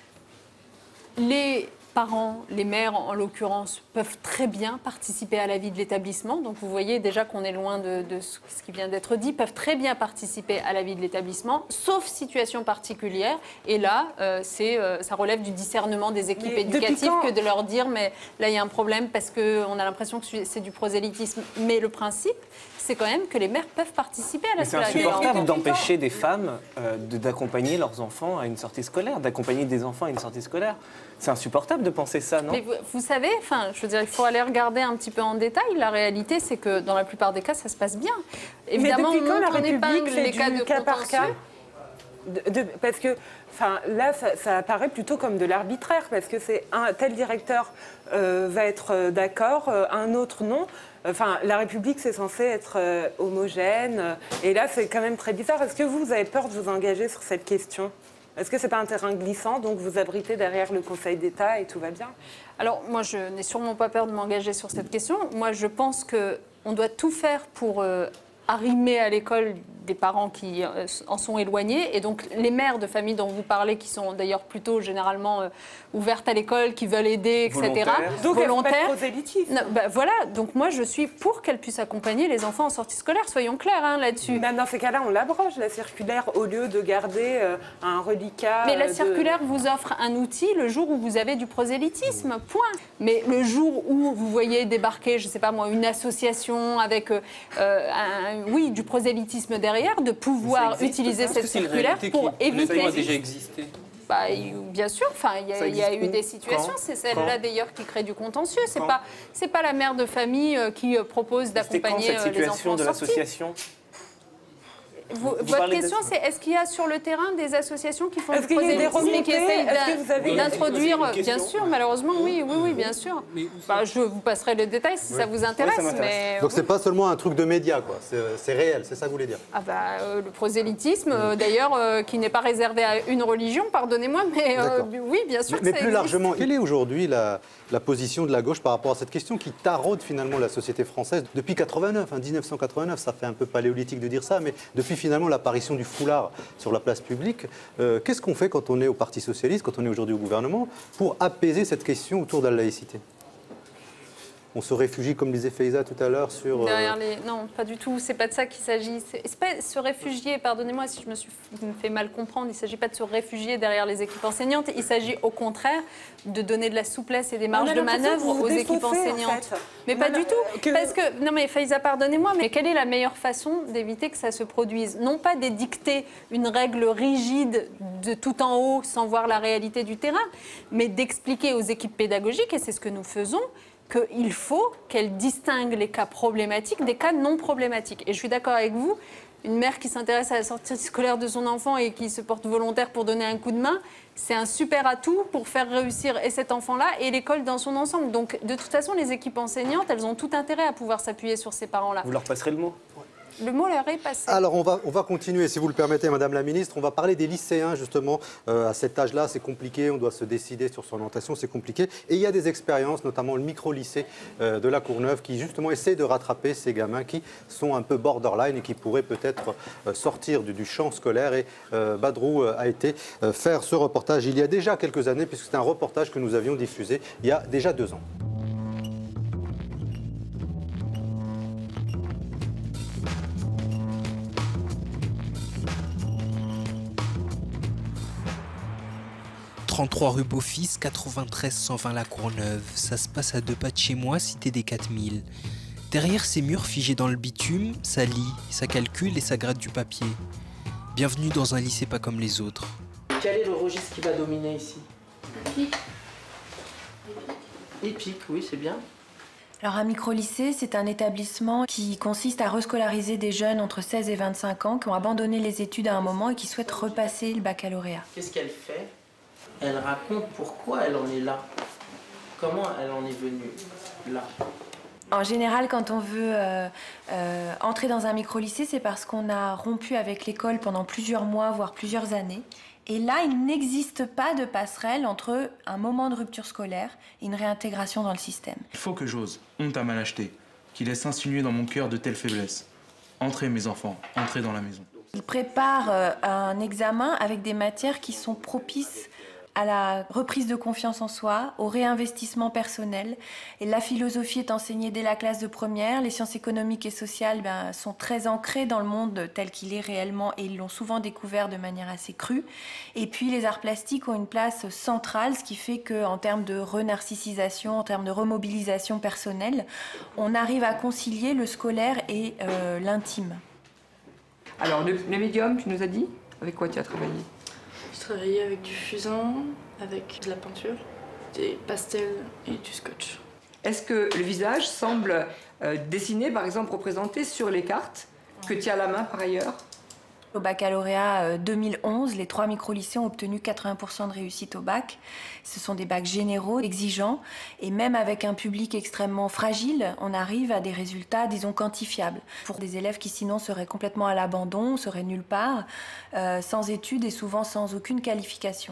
Les parents, les mères en l'occurrence, peuvent très bien participer à la vie de l'établissement. Donc vous voyez déjà qu'on est loin de, de ce qui vient d'être dit, peuvent très bien participer à la vie de l'établissement, sauf situation particulière. Et là, euh, c'est, euh, ça relève du discernement des équipes Mais depuis éducatives quand- que de leur dire, mais là il y a un problème parce qu'on a l'impression que c'est du prosélytisme. Mais le principe, c'est quand même que les mères peuvent participer à la Mais c'est scolarité. insupportable d'empêcher des femmes euh, de- d'accompagner leurs enfants à une sortie scolaire, d'accompagner des enfants à une sortie scolaire. C'est insupportable de penser ça, non? Mais vous, vous savez, enfin, je veux dire, il faut aller regarder un petit peu en détail. La réalité, c'est que dans la plupart des cas, ça se passe bien. Évidemment, mais depuis quand on la montre en épingle République fait les cas du de cas par cas contentieux. De- de- parce que, enfin, là, ça, ça apparaît plutôt comme de l'arbitraire, parce que c'est un tel directeur euh, va être euh, d'accord, euh, un autre non. Enfin, la République, c'est censé être euh, homogène, euh, et là, c'est quand même très bizarre. Est-ce que vous, vous avez peur de vous engager sur cette question? Est-ce que c'est pas un terrain glissant, donc vous abritez derrière le Conseil d'État et tout va bien? Alors, moi, je n'ai sûrement pas peur de m'engager sur cette question. Moi, je pense qu'on doit tout faire pour euh, arrimer à l'école des parents qui euh, en sont éloignés. Et donc, les mères de famille dont vous parlez, qui sont d'ailleurs plutôt généralement euh, ouvertes à l'école, qui veulent aider, et cetera. Volontaires. Donc, elles font pas de prosélytisme. Non, bah, voilà, donc moi, je suis pour qu'elles puissent accompagner les enfants en sortie scolaire. Soyons clairs hein, là-dessus. Mais dans ces cas-là, on l'abroge, la circulaire, au lieu de garder euh, un reliquat. Mais la euh, de- circulaire vous offre un outil le jour où vous avez du prosélytisme, point. Mais le jour où vous voyez débarquer, je ne sais pas moi, une association avec, euh, un- oui, du prosélytisme derrière, de pouvoir Ça existe, utiliser ça cette Est-ce que c'est une circulaire réalité pour qui- éviter... Ça a déjà existé. Bah, il- bien sûr, enfin, il y a, Ça il y a existe eu où? des situations, Quand c'est celle-là Quand d'ailleurs qui crée du contentieux. C'est Quand pas, c'est pas la mère de famille euh, qui euh, propose C'était quand d'accompagner cette euh, les situation enfants de en sortie. l'association? Vous- Vous votre parlez question, de- c'est est-ce qu'il y a sur le terrain des associations qui font Est-ce du qu'il y a des prosélytisme et qui remontées essayent Est-ce que vous avez- d'in- d'introduire Vous avez une Bien question sûr, malheureusement, oui, oui, oui, bien sûr. Bah, je vous passerai les détails si ça vous intéresse. Oui, ça m'intéresse. mais Donc oui. c'est pas seulement un truc de médias, quoi. C'est c'est réel, c'est ça que vous voulez dire. Ah bah, euh, le prosélytisme, euh, d'ailleurs, euh, qui n'est pas réservé à une religion, pardonnez-moi, mais euh, D'accord. oui, bien sûr. Mais que ça plus existe. largement, quelle est aujourd'hui la, la position de la gauche par rapport à cette question qui taraude finalement la société française depuis quatre-vingt-neuf, hein, dix-neuf cent quatre-vingt-neuf, ça fait un peu paléolithique de dire ça, mais depuis finalement l'apparition du foulard sur la place publique, euh, qu'est-ce qu'on fait quand on est au Parti socialiste, quand on est aujourd'hui au gouvernement, pour apaiser cette question autour de la laïcité ? On se réfugie, comme disait Faiza tout à l'heure, sur... euh, Derrière les... Non, pas du tout. C'est pas de ça qu'il s'agit. C'est c'est pas se réfugier, pardonnez-moi si je me suis me fait mal comprendre, il ne s'agit pas de se réfugier derrière les équipes enseignantes. Il s'agit au contraire de donner de la souplesse et des marges On a de l'impression que manœuvre vous aux vous équipes défaussez, en enseignantes. fait. Mais On pas a- du tout. que- Parce que, non mais Faiza, pardonnez-moi, mais quelle est la meilleure façon d'éviter que ça se produise? Non pas d'édicter une règle rigide de tout en haut sans voir la réalité du terrain, mais d'expliquer aux équipes pédagogiques, et c'est ce que nous faisons, qu'il faut qu'elles distinguent les cas problématiques des cas non problématiques. Et je suis d'accord avec vous, une mère qui s'intéresse à la sortie scolaire de son enfant et qui se porte volontaire pour donner un coup de main, c'est un super atout pour faire réussir et cet enfant-là et l'école dans son ensemble. Donc, de toute façon, les équipes enseignantes, elles ont tout intérêt à pouvoir s'appuyer sur ces parents-là. Vous leur passerez le mot. Le mot leur est passé. Alors on va, on va continuer, si vous le permettez, Madame la Ministre. On va parler des lycéens, justement. Euh, à cet âge-là, c'est compliqué, on doit se décider sur son orientation, c'est compliqué. Et il y a des expériences, notamment le micro-lycée euh, de la Courneuve, qui justement essaie de rattraper ces gamins qui sont un peu borderline et qui pourraient peut-être euh, sortir du, du champ scolaire. Et euh, Badrou euh, a été euh, faire ce reportage il y a déjà quelques années, puisque c'est un reportage que nous avions diffusé il y a déjà deux ans. trente-trois rue Beaufils, quatre-vingt-treize cent vingt La Courneuve. Ça se passe à deux pas de chez moi, cité des quatre mille. Derrière ces murs figés dans le bitume, ça lit, ça calcule et ça gratte du papier. Bienvenue dans un lycée pas comme les autres. Quel est le registre qui va dominer ici? Épique. Épique, oui, c'est bien. Alors un micro-lycée, c'est un établissement qui consiste à rescolariser des jeunes entre seize et vingt-cinq ans qui ont abandonné les études à un moment et qui souhaitent repasser le baccalauréat. Qu'est-ce qu'elle fait? Elle raconte pourquoi elle en est là. Comment elle en est venue là. En général, quand on veut euh, euh, entrer dans un micro-lycée, c'est parce qu'on a rompu avec l'école pendant plusieurs mois, voire plusieurs années. Et là, il n'existe pas de passerelle entre un moment de rupture scolaire et une réintégration dans le système. Il faut que j'ose, honte à mal acheter, qui laisse insinuer dans mon cœur de telles faiblesses. Entrez, mes enfants, entrez dans la maison. Il prépare euh, un examen avec des matières qui sont propices à la reprise de confiance en soi, au réinvestissement personnel. Et la philosophie est enseignée dès la classe de première. Les sciences économiques et sociales ben, sont très ancrées dans le monde tel qu'il est réellement et ils l'ont souvent découvert de manière assez crue. Et puis les arts plastiques ont une place centrale, ce qui fait qu'en termes de renarcissisation, en termes de remobilisation personnelle, on arrive à concilier le scolaire et euh, l'intime. Alors, le, le médium, tu nous as dit? Avec quoi tu as travaillé? Je travaillais avec du fusain, avec de la peinture, des pastels et du scotch. Est-ce que le visage semble euh, dessiné, par exemple, représenté sur les cartes que tu as à la main par ailleurs? Au baccalauréat euh, deux mille onze, les trois micro-lycées ont obtenu quatre-vingts pour cent de réussite au bac. Ce sont des bacs généraux, exigeants, et même avec un public extrêmement fragile, on arrive à des résultats, disons, quantifiables. Pour des élèves qui sinon seraient complètement à l'abandon, seraient nulle part, euh, sans études et souvent sans aucune qualification.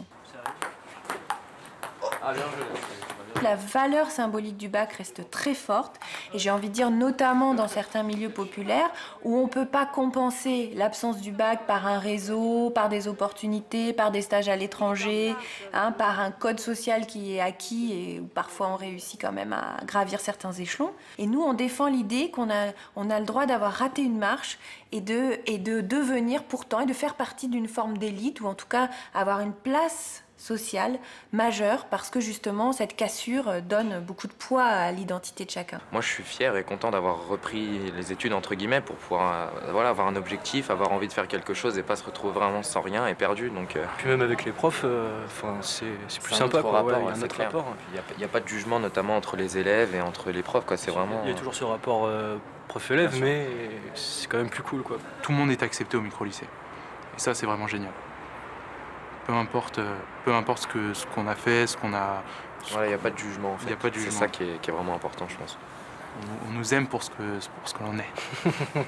Ah, bien joué. La valeur symbolique du bac reste très forte et j'ai envie de dire notamment dans certains milieux populaires où on ne peut pas compenser l'absence du bac par un réseau, par des opportunités, par des stages à l'étranger, hein, par un code social qui est acquis et où parfois on réussit quand même à gravir certains échelons. Et nous, on défend l'idée qu'on a, on a le droit d'avoir raté une marche et de, et de devenir pourtant et de faire partie d'une forme d'élite ou en tout cas avoir une place sociale majeure parce que justement cette cassure donne beaucoup de poids à l'identité de chacun. Moi, je suis fier et content d'avoir repris les études entre guillemets pour pouvoir euh, voilà, avoir un objectif, avoir envie de faire quelque chose et pas se retrouver vraiment sans rien et perdu. Donc, euh... Puis même avec les profs, euh, c'est plus sympa. Quoi, Rapport, ouais, il y a un autre rapport. Il n'y a, a pas de jugement notamment entre les élèves et entre les profs. C'est vraiment. Il y a toujours ce rapport euh, prof-élève, mais c'est quand même plus cool, quoi. Tout le monde est accepté au micro-lycée. Et ça, c'est vraiment génial. Peu importe, peu importe ce que ce qu'on a fait, ce qu'on a. Voilà, il n'y a pas de jugement. En fait. C'est ça qui est, qui est vraiment important, je pense. On, on nous aime pour ce que, pour ce que l'on est.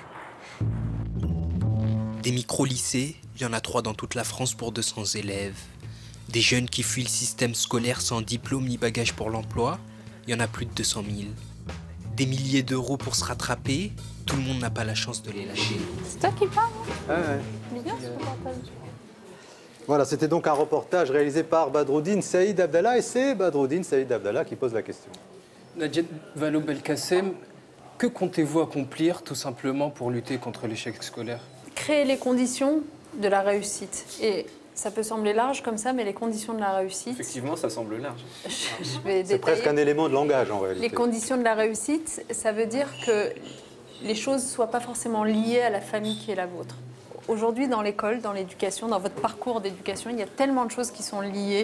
Des micro-lycées, il y en a trois dans toute la France pour deux cents élèves. Des jeunes qui fuient le système scolaire sans diplôme ni bagage pour l'emploi, il y en a plus de deux cent mille. Des milliers d'euros pour se rattraper, tout le monde n'a pas la chance de les lâcher. C'est toi qui parles, hein? Ouais, ouais. Bien, ce reportage. Voilà, c'était donc un reportage réalisé par Badroudine Saïd Abdallah et c'est Badroudine Saïd Abdallah qui pose la question. Nadjet Vallaud-Belkacem, que comptez-vous accomplir tout simplement pour lutter contre l'échec scolaire? Créer les conditions de la réussite. Et ça peut sembler large comme ça, mais les conditions de la réussite... Effectivement, ça semble large. C'est presque un élément de langage en réalité. Les conditions de la réussite, ça veut dire que les choses ne soient pas forcément liées à la famille qui est la vôtre. Aujourd'hui, dans l'école, dans l'éducation, dans votre parcours d'éducation, il y a tellement de choses qui sont liées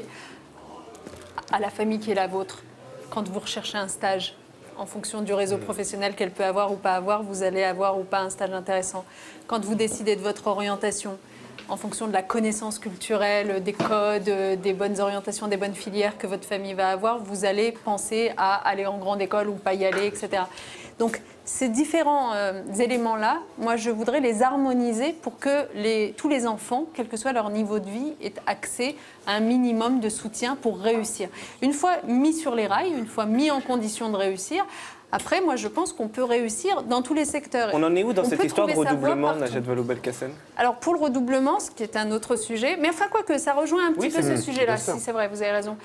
à la famille qui est la vôtre. Quand vous recherchez un stage, en fonction du réseau professionnel qu'elle peut avoir ou pas avoir, vous allez avoir ou pas un stage intéressant. Quand vous décidez de votre orientation, en fonction de la connaissance culturelle, des codes, des bonnes orientations, des bonnes filières que votre famille va avoir, vous allez penser à aller en grande école ou pas y aller, et cetera. Donc, ces différents euh, éléments-là, moi, je voudrais les harmoniser pour que les, tous les enfants, quel que soit leur niveau de vie, aient accès à un minimum de soutien pour réussir. Une fois mis sur les rails, une fois mis en condition de réussir, après, moi, je pense qu'on peut réussir dans tous les secteurs. On en est où dans On cette peut histoire de trouver sa voie redoublement, partout. Nadjet Vallaud-Belkacem? Alors, pour le redoublement, ce qui est un autre sujet, mais enfin, quoi que ça rejoint un petit Oui, peu c'est ce sûr, sujet-là, bien sûr. si c'est vrai, vous avez raison.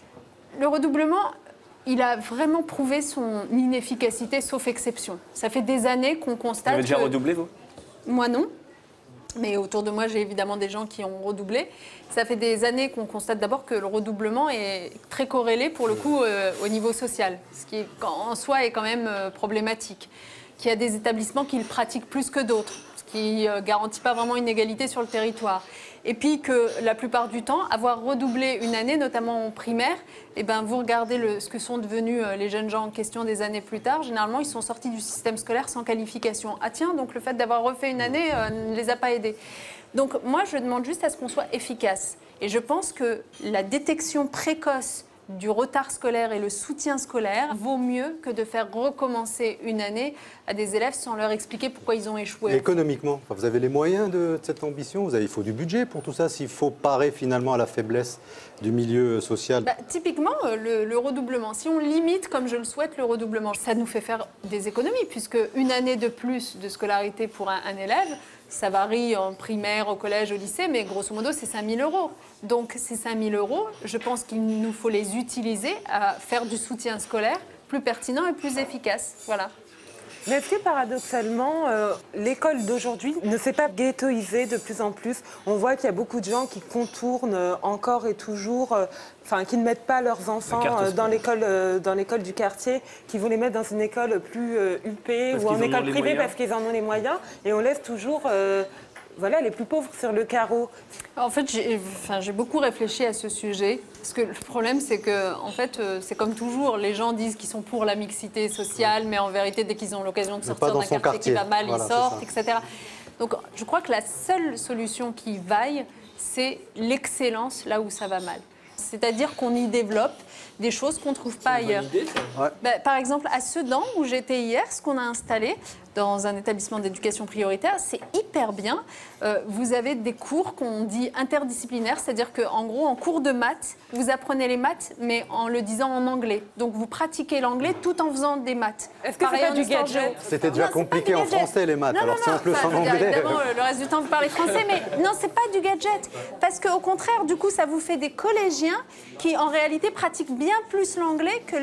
Le redoublement, il a vraiment prouvé son inefficacité, sauf exception. Ça fait des années qu'on constate. Vous avez déjà que... redoublé, vous? Moi, non. Mais autour de moi, j'ai évidemment des gens qui ont redoublé. Ça fait des années qu'on constate d'abord que le redoublement est très corrélé, pour le coup, euh, au niveau social, ce qui, en soi, est quand même euh, problématique. Qu'il y a des établissements qui le pratiquent plus que d'autres, ce qui ne euh, garantit pas vraiment une égalité sur le territoire. Et puis que la plupart du temps, avoir redoublé une année, notamment en primaire, eh ben, vous regardez le, ce que sont devenus euh, les jeunes gens en question des années plus tard, généralement ils sont sortis du système scolaire sans qualification. Ah tiens, donc le fait d'avoir refait une année euh, ne les a pas aidés. Donc moi je demande juste à ce qu'on soit efficace. Et je pense que la détection précoce du retard scolaire et le soutien scolaire vaut mieux que de faire recommencer une année à des élèves sans leur expliquer pourquoi ils ont échoué. Et économiquement, vous avez les moyens de cette ambition? Vous avez, il faut du budget pour tout ça, s'il faut parer finalement à la faiblesse du milieu social. Bah, typiquement, euh, le, le redoublement, si on limite, comme je le souhaite, le redoublement, ça nous fait faire des économies, puisque une année de plus de scolarité pour un, un élève, ça varie en primaire, au collège, au lycée, mais grosso modo, c'est cinq mille euros. Donc, ces cinq mille euros, je pense qu'il nous faut les utiliser à faire du soutien scolaire plus pertinent et plus efficace. Voilà. Mais est-ce que paradoxalement, euh, l'école d'aujourd'hui ne s'est pas ghettoisée de plus en plus? On voit qu'il y a beaucoup de gens qui contournent euh, encore et toujours, euh, enfin qui ne mettent pas leurs enfants euh, dans l'école euh, dans l'école du quartier, qui vont les mettre dans une école plus euh, huppée Parce ou en qu'ils en ont école les privée moyens. parce qu'ils en ont les moyens, et on laisse toujours euh, voilà, les plus pauvres sur le carreau. En fait, j'ai enfin, j'ai beaucoup réfléchi à ce sujet. Parce que le problème, c'est que, en fait, euh, c'est comme toujours, les gens disent qu'ils sont pour la mixité sociale, mais en vérité, dès qu'ils ont l'occasion de Mais sortir pas dans d'un son quartier, qui quartier. va mal, Voilà, ils c'est sortent, ça. et cetera. Donc, je crois que la seule solution qui vaille, c'est l'excellence là où ça va mal. C'est-à-dire qu'on y développe des choses qu'on ne trouve pas ailleurs. Ouais. Bah, par exemple, à Sedan, où j'étais hier, ce qu'on a installé dans un établissement d'éducation prioritaire, c'est hyper bien. Euh, vous avez des cours qu'on dit interdisciplinaires, c'est-à-dire qu'en gros, en cours de maths, vous apprenez les maths, mais en le disant en anglais. Donc, vous pratiquez l'anglais tout en faisant des maths. Est-ce que Pareil c'est pas en du histoire gadget? géo. C'était déjà Non, c'est pas compliqué du en gadget. français les maths, Non, alors non, si en non, plus enfin, en je veux dire, anglais... évidemment, le reste du temps, vous parlez français, mais non, c'est pas du gadget. Parce qu'au contraire, du coup, ça vous fait des collégiens qui, en réalité, pratiquent bien plus l'anglais que leurs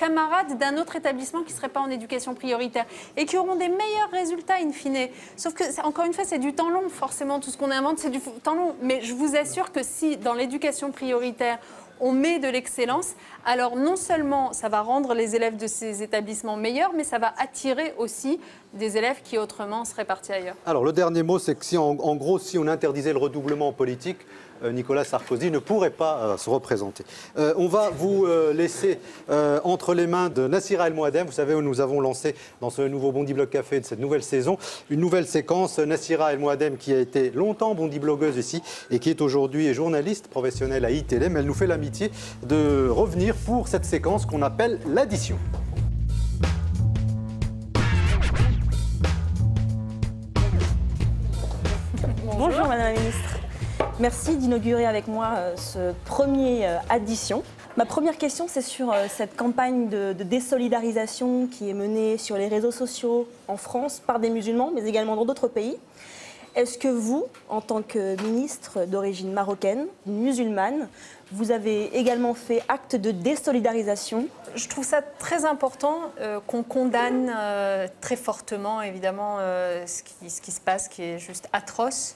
camarades d'un autre établissement qui ne serait pas en éducation prioritaire et qui auront des meilleurs résultats in fine. Sauf que, encore une fois, c'est du temps long, forcément, tout ce qu'on invente, c'est du temps long. Mais je vous assure que si, dans l'éducation prioritaire, on met de l'excellence, alors non seulement ça va rendre les élèves de ces établissements meilleurs, mais ça va attirer aussi des élèves qui autrement seraient partis ailleurs. Alors le dernier mot, c'est que si en, en gros, si on interdisait le redoublement en politique, euh, Nicolas Sarkozy ne pourrait pas euh, se représenter. Euh, on va vous euh, laisser euh, entre les mains de Nassira El Mouadem. Vous savez, nous avons lancé dans ce nouveau Bondy Blog Café de cette nouvelle saison une nouvelle séquence. Nassira El Mouadem, qui a été longtemps Bondy blogueuse ici et qui est aujourd'hui journaliste professionnelle à I T L M, elle nous fait l'amitié de revenir pour cette séquence qu'on appelle l'addition. Bonjour Madame la Ministre. Merci d'inaugurer avec moi euh, ce premier euh, Addition. Ma première question, c'est sur euh, cette campagne de, de désolidarisation qui est menée sur les réseaux sociaux en France par des musulmans, mais également dans d'autres pays. Est-ce que vous, en tant que ministre d'origine marocaine, musulmane, vous avez également fait acte de désolidarisation? Je trouve ça très important euh, qu'on condamne euh, très fortement, évidemment, euh, ce, qui, ce qui se passe, qui est juste atroce.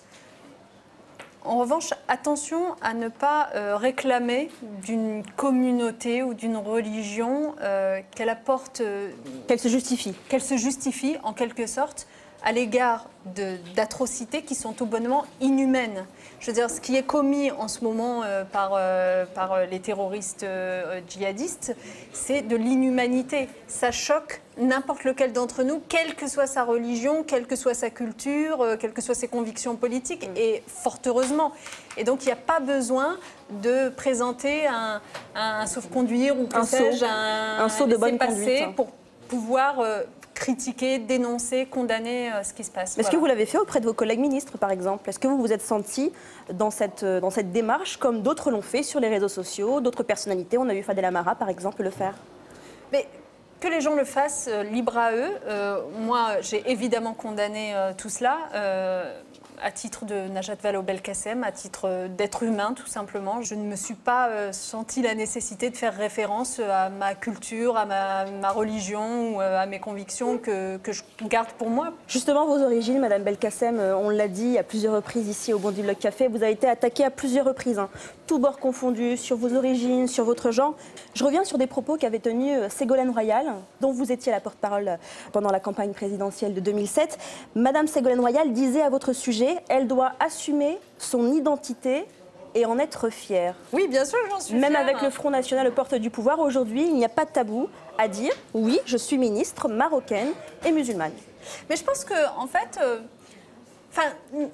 En revanche, attention à ne pas euh, réclamer d'une communauté ou d'une religion euh, qu'elle apporte... Euh, qu'elle se justifie. Qu'elle se justifie, en quelque sorte, à l'égard d'atrocités qui sont tout bonnement inhumaines. Je veux dire, ce qui est commis en ce moment euh, par, euh, par les terroristes euh, djihadistes, c'est de l'inhumanité. Ça choque n'importe lequel d'entre nous, quelle que soit sa religion, quelle que soit sa culture, euh, quelles que soient ses convictions politiques, et fort heureusement. Et donc, il n'y a pas besoin de présenter un, un, un sauf-conduire ou que sais-je, un, un saut de bonne conduite pour pouvoir... Euh, critiquer, dénoncer, condamner euh, ce qui se passe. Est-ce voilà. que vous l'avez fait auprès de vos collègues ministres, par exemple? Est-ce que vous vous êtes senti dans cette, dans cette démarche, comme d'autres l'ont fait sur les réseaux sociaux, d'autres personnalités? On a vu Fadel Amara, par exemple, le faire. Mais que les gens le fassent, euh, libre à eux. Euh, moi, j'ai évidemment condamné euh, tout cela. Euh, à titre de Najat Vallaud-Belkacem, à titre d'être humain tout simplement. Je ne me suis pas euh, senti la nécessité de faire référence à ma culture, à ma, ma religion ou à mes convictions que, que je garde pour moi. Justement, vos origines, Madame Belkacem, on l'a dit à plusieurs reprises ici au Bondy Blog Café, vous avez été attaquée à plusieurs reprises, hein, tous bords confondus, sur vos origines, sur votre genre. Je reviens sur des propos qu'avait tenus Ségolène Royal, dont vous étiez la porte-parole pendant la campagne présidentielle de deux mille sept. Madame Ségolène Royal disait à votre sujet: elle doit assumer son identité et en être fière. Oui, bien sûr, j'en suis Même fière. avec le Front National aux portes du pouvoir, aujourd'hui, il n'y a pas de tabou à dire « oui, je suis ministre marocaine et musulmane ». Mais je pense que, en fait... Euh... Enfin,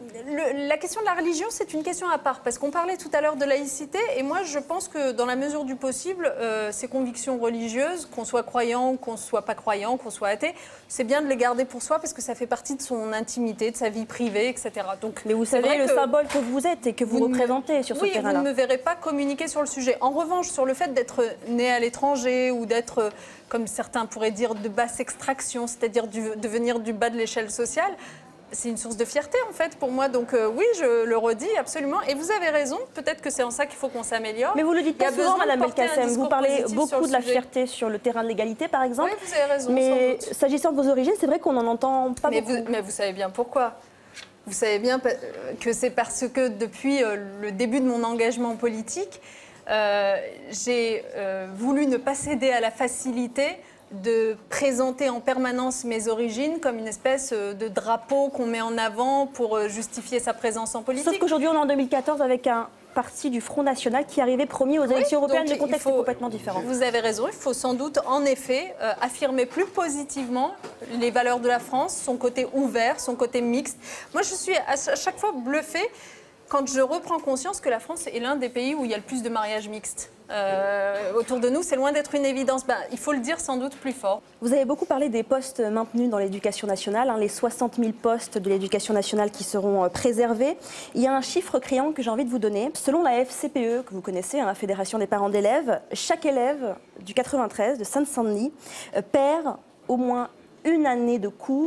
le, la question de la religion, c'est une question à part, parce qu'on parlait tout à l'heure de laïcité, et moi je pense que dans la mesure du possible, euh, ces convictions religieuses, qu'on soit croyant, qu'on soit pas croyant, qu'on soit athée, c'est bien de les garder pour soi, parce que ça fait partie de son intimité, de sa vie privée, et cetera. Donc, mais vous savez le que symbole que vous êtes et que vous, vous représentez sur ce oui, terrain-là. Vous ne me verrez pas communiquer sur le sujet. En revanche, sur le fait d'être né à l'étranger ou d'être, comme certains pourraient dire, de basse extraction, c'est-à-dire de venir du bas de l'échelle sociale, c'est une source de fierté en fait pour moi, donc euh, oui, je le redis absolument. Et vous avez raison, peut-être que c'est en ça qu'il faut qu'on s'améliore. Mais vous le dites pas souvent, Madame Belkacem, vous parlez beaucoup de la fierté sur le terrain de l'égalité par exemple. Oui, vous avez raison. Mais s'agissant de vos origines, c'est vrai qu'on n'en entend pas mais beaucoup. Vous, mais vous savez bien pourquoi. Vous savez bien que c'est parce que depuis le début de mon engagement politique, euh, j'ai euh, voulu ne pas céder à la facilité de présenter en permanence mes origines comme une espèce de drapeau qu'on met en avant pour justifier sa présence en politique. Sauf qu'aujourd'hui, on est en deux mille quatorze avec un parti du Front National qui arrivait premier aux élections oui, européennes. Le contexte faut, est complètement différent. Vous avez raison, il faut sans doute en effet euh, affirmer plus positivement les valeurs de la France, son côté ouvert, son côté mixte. Moi, je suis à chaque fois bluffée quand je reprends conscience que la France est l'un des pays où il y a le plus de mariages mixtes. Euh, autour de nous, c'est loin d'être une évidence. Ben, il faut le dire sans doute plus fort. Vous avez beaucoup parlé des postes maintenus dans l'éducation nationale, hein, les soixante mille postes de l'éducation nationale qui seront euh, préservés. Il y a un chiffre criant que j'ai envie de vous donner. Selon la F C P E, que vous connaissez, hein, la Fédération des parents d'élèves, chaque élève du quatre-vingt-treize de Seine-Saint-Denis euh, perd au moins une année de cours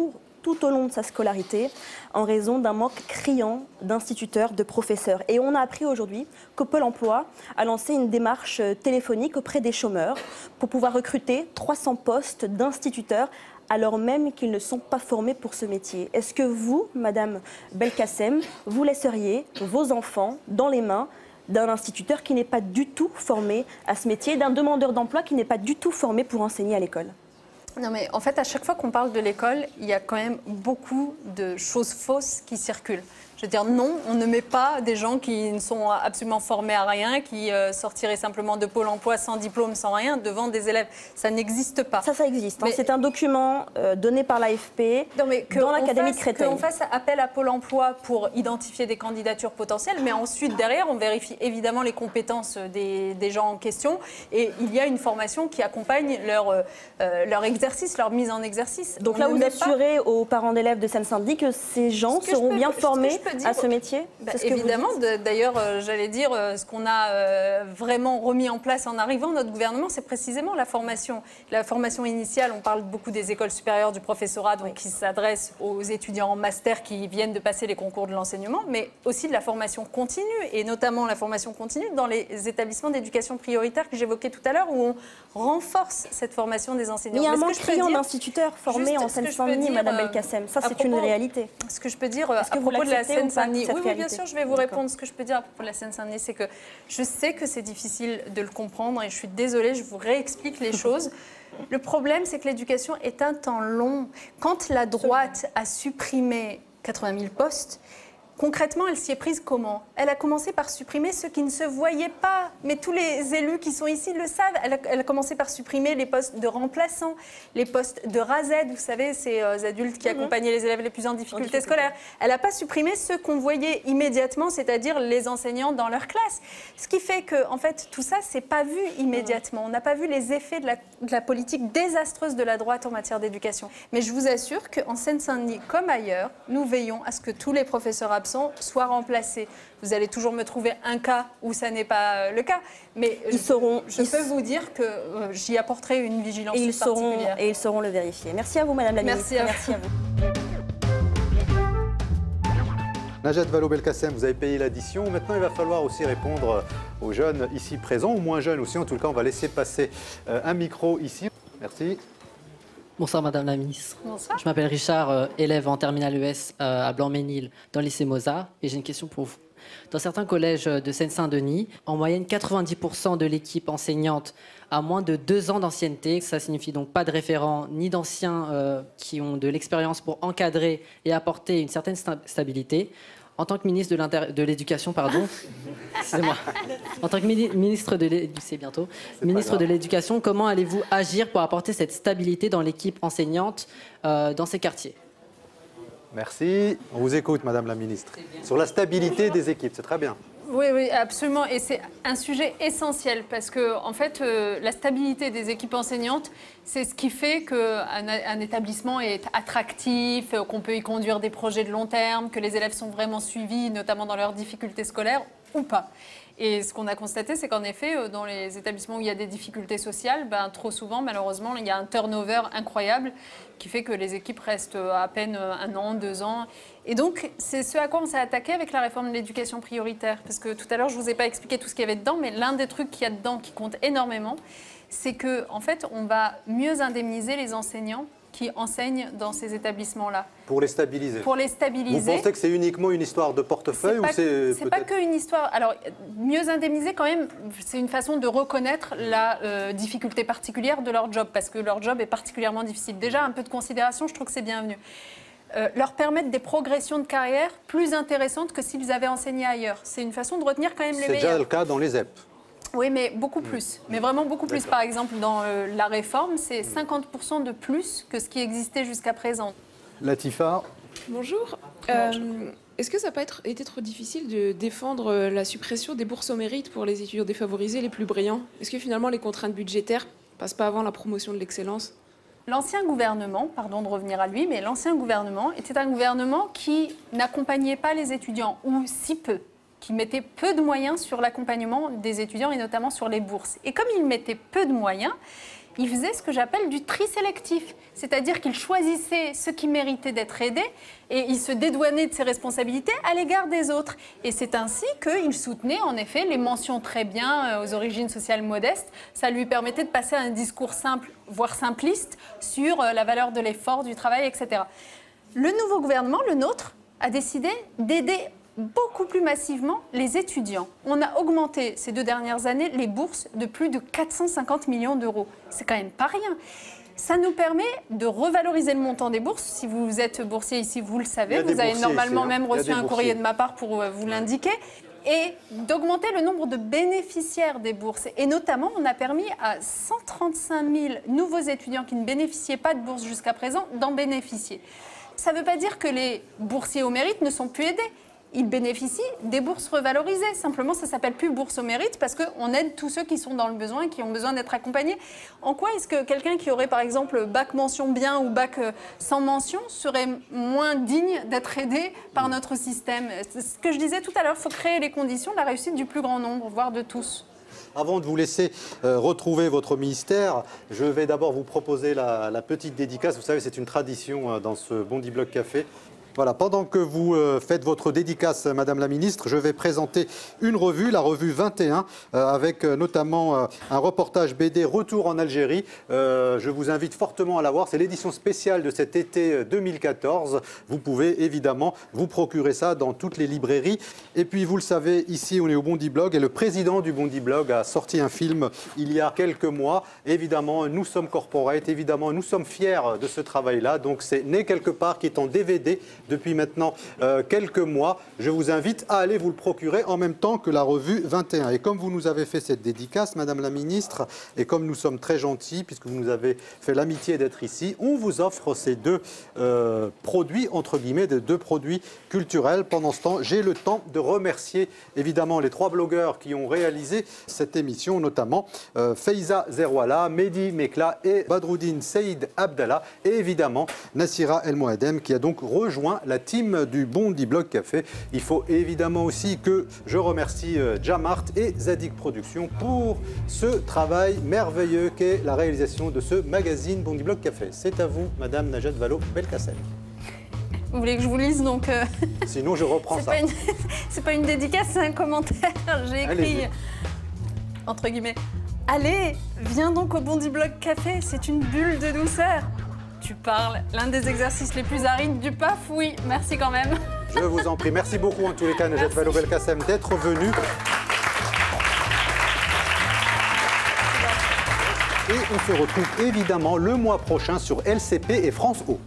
tout au long de sa scolarité en raison d'un manque criant d'instituteurs, de professeurs. Et on a appris aujourd'hui que Pôle emploi a lancé une démarche téléphonique auprès des chômeurs pour pouvoir recruter trois cents postes d'instituteurs alors même qu'ils ne sont pas formés pour ce métier. Est-ce que vous, Madame Belkacem, vous laisseriez vos enfants dans les mains d'un instituteur qui n'est pas du tout formé à ce métier, d'un demandeur d'emploi qui n'est pas du tout formé pour enseigner à l'école? Non mais en fait, à chaque fois qu'on parle de l'école, il y a quand même beaucoup de choses fausses qui circulent. Je veux dire, non, on ne met pas des gens qui ne sont absolument formés à rien, qui euh, sortiraient simplement de Pôle emploi sans diplôme, sans rien, devant des élèves. Ça n'existe pas. Ça, ça existe. Hein. C'est un document euh, donné par l'A F P dans l'Académie de Créteil. Qu'on fasse appel à Pôle emploi pour identifier des candidatures potentielles, mais ensuite, derrière, on vérifie évidemment les compétences des, des gens en question. Et il y a une formation qui accompagne leur, euh, leur exercice, leur mise en exercice. Donc on là, vous assurez pas... aux parents d'élèves de Seine-Saint-Denis que ces gens que seront peux, bien formés dire, à ce métier? bah, ce évidemment, d'ailleurs, euh, j'allais dire, euh, ce qu'on a euh, vraiment remis en place en arrivant, notre gouvernement, c'est précisément la formation. La formation initiale, on parle beaucoup des écoles supérieures du professorat, donc qui s'adressent aux étudiants en master qui viennent de passer les concours de l'enseignement, mais aussi de la formation continue, et notamment la formation continue dans les établissements d'éducation prioritaire que j'évoquais tout à l'heure, où on renforce cette formation des enseignants. Il y a un mais manque criant d'instituteurs formés en Seine-Saint-Denis, Madame Belkacem. Ça, c'est une réalité. Ce que je peux dire à que propos de la Seine-Saint-Denis, oui, oui, bien sûr, je vais vous répondre. Ce que je peux dire à propos de la Seine-Saint-Denis, c'est que je sais que c'est difficile de le comprendre et je suis désolée, je vous réexplique les choses. Le problème, c'est que l'éducation est un temps long. Quand la droite a supprimé quatre-vingt mille postes, concrètement, elle s'y est prise comment? Elle a commencé par supprimer ceux qui ne se voyaient pas. Mais tous les élus qui sont ici le savent. Elle a, elle a commencé par supprimer les postes de remplaçants, les postes de R A Z, vous savez, ces euh, adultes qui mmh. accompagnaient les élèves les plus en difficulté, en difficulté. scolaire. Elle n'a pas supprimé ceux qu'on voyait immédiatement, c'est-à-dire les enseignants dans leur classe. Ce qui fait que, en fait, tout ça, c'est pas vu immédiatement. On n'a pas vu les effets de la, de la politique désastreuse de la droite en matière d'éducation. Mais je vous assure qu'en Seine-Saint-Denis, comme ailleurs, nous veillons à ce que tous les professeurs absents soient remplacés. Vous allez toujours me trouver un cas où ça n'est pas le cas, mais ils je, sauront, je ils peux vous dire que euh, j'y apporterai une vigilance et ils plus particulière. Sauront, et ils sauront le vérifier. Merci à vous, Madame la Ministre. Merci à, Merci à vous. Najat Vallaud-Belkacem, vous avez payé l'addition. Maintenant, il va falloir aussi répondre aux jeunes ici présents, ou moins jeunes aussi. En tout cas, on va laisser passer un micro ici. Merci. Bonsoir Madame la Ministre. Bonsoir. Je m'appelle Richard, euh, élève en terminale E S euh, à Blanc-Ménil dans le lycée Mozart, et j'ai une question pour vous. Dans certains collèges de Seine-Saint-Denis, en moyenne quatre-vingt-dix pour cent de l'équipe enseignante a moins de deux ans d'ancienneté. Ça signifie donc pas de référents ni d'anciens euh, qui ont de l'expérience pour encadrer et apporter une certaine sta stabilité. En tant que ministre de l'Éducation, pardon, excusez-moi, en tant que ministre de l'Éducation, bientôt, ministre de l'Éducation, comment allez-vous agir pour apporter cette stabilité dans l'équipe enseignante euh, dans ces quartiers? Merci. On vous écoute, Madame la Ministre. Sur la stabilité des équipes, c'est très bien. Oui, oui, absolument. Et c'est un sujet essentiel parce que, en fait, euh, la stabilité des équipes enseignantes, c'est ce qui fait qu'un un établissement est attractif, qu'on peut y conduire des projets de long terme, que les élèves sont vraiment suivis, notamment dans leurs difficultés scolaires ou pas. Et ce qu'on a constaté, c'est qu'en effet, dans les établissements où il y a des difficultés sociales, ben, trop souvent, malheureusement, il y a un turnover incroyable qui fait que les équipes restent à peine un an, deux ans. Et donc, c'est ce à quoi on s'est attaqué avec la réforme de l'éducation prioritaire. Parce que tout à l'heure, je ne vous ai pas expliqué tout ce qu'il y avait dedans, mais l'un des trucs qu'il y a dedans qui compte énormément, c'est qu'en en fait, on va mieux indemniser les enseignants qui enseignent dans ces établissements-là. Pour les stabiliser. Pour les stabiliser. Vous pensez que c'est uniquement une histoire de portefeuille ou c'est C'est pas qu'une histoire. Alors, mieux indemniser quand même, c'est une façon de reconnaître la euh, difficulté particulière de leur job, parce que leur job est particulièrement difficile. Déjà, un peu de considération, je trouve que c'est bienvenu. Euh, leur permettre des progressions de carrière plus intéressantes que s'ils avaient enseigné ailleurs. C'est une façon de retenir quand même les meilleurs. C'est déjà le cas dans les E P. Oui, mais beaucoup plus. Mais vraiment beaucoup plus. Par exemple, dans euh, la réforme, c'est cinquante pour cent de plus que ce qui existait jusqu'à présent. Latifa. Bonjour. Euh, Est-ce que ça n'a pas être, été trop difficile de défendre la suppression des bourses au mérite pour les étudiants défavorisés les plus brillants? Est-ce que finalement les contraintes budgétaires passent pas avant la promotion de l'excellence? L'ancien gouvernement, pardon de revenir à lui, mais l'ancien gouvernement était un gouvernement qui n'accompagnait pas les étudiants, ou si peu, qui mettait peu de moyens sur l'accompagnement des étudiants et notamment sur les bourses. Et comme il mettait peu de moyens, il faisait ce que j'appelle du tri sélectif. C'est-à-dire qu'il choisissait ceux qui méritaient d'être aidés et il se dédouanait de ses responsabilités à l'égard des autres. Et c'est ainsi qu'il soutenait en effet les mentions très bien aux origines sociales modestes. Ça lui permettait de passer à un discours simple, voire simpliste, sur la valeur de l'effort, du travail, et cetera. Le nouveau gouvernement, le nôtre, a décidé d'aider beaucoup plus massivement les étudiants. On a augmenté ces deux dernières années les bourses de plus de quatre cent cinquante millions d'euros. C'est quand même pas rien. Ça nous permet de revaloriser le montant des bourses. Si vous êtes boursier ici, vous le savez. Vous avez normalement ici, hein. même reçu un courrier de ma part pour vous l'indiquer. Et d'augmenter le nombre de bénéficiaires des bourses. Et notamment, on a permis à cent trente-cinq mille nouveaux étudiants qui ne bénéficiaient pas de bourse jusqu'à présent d'en bénéficier. Ça ne veut pas dire que les boursiers au mérite ne sont plus aidés. Ils bénéficient des bourses revalorisées. Simplement, ça ne s'appelle plus bourse au mérite parce qu'on aide tous ceux qui sont dans le besoin et qui ont besoin d'être accompagnés. En quoi est-ce que quelqu'un qui aurait, par exemple, bac mention bien ou bac sans mention serait moins digne d'être aidé par notre système? C'est ce que je disais tout à l'heure, il faut créer les conditions de la réussite du plus grand nombre, voire de tous. Avant de vous laisser euh, retrouver votre ministère, je vais d'abord vous proposer la, la petite dédicace. Vous savez, c'est une tradition euh, dans ce Bondy Blog Café. Voilà, pendant que vous euh, faites votre dédicace, Madame la Ministre, je vais présenter une revue, la revue vingt et un, euh, avec euh, notamment euh, un reportage B D Retour en Algérie. Euh, je vous invite fortement à la voir. C'est l'édition spéciale de cet été deux mille quatorze. Vous pouvez évidemment vous procurer ça dans toutes les librairies. Et puis, vous le savez, ici, on est au Bondy Blog et le président du Bondy Blog a sorti un film il y a quelques mois. Évidemment, nous sommes corporate, évidemment, nous sommes fiers de ce travail-là. Donc, c'est Né quelque part qui est en D V D depuis maintenant euh, quelques mois. Je vous invite à aller vous le procurer en même temps que la revue vingt et un. Et comme vous nous avez fait cette dédicace, Madame la Ministre, et comme nous sommes très gentils, puisque vous nous avez fait l'amitié d'être ici, on vous offre ces deux euh, produits, entre guillemets, des deux produits culturels. Pendant ce temps, j'ai le temps de remercier évidemment les trois blogueurs qui ont réalisé cette émission, notamment euh, Faiza Zerwala, Mehdi Mekla et Badroudine Seyd Abdallah, et évidemment Nassira El Moadem qui a donc rejoint la team du Bondy Blog Café. Il faut évidemment aussi que je remercie euh, Jamart et Zadig Productions pour ce travail merveilleux qu'est la réalisation de ce magazine Bondy Blog Café. C'est à vous, Madame Najat Vallaud-Belkacem. Vous voulez que je vous lise donc euh... Sinon, je reprends ça. C'est pas une dédicace, c'est un commentaire. J'ai écrit, entre guillemets, « Allez, viens donc au Bondy Blog Café, c'est une bulle de douceur. » Tu parles, l'un des exercices les plus arides du P A F, oui, merci quand même. Je vous en prie, merci beaucoup en tous les cas, Najat Vallaud-Belkacem, d'être venue. Et on se retrouve évidemment le mois prochain sur L C P et France O.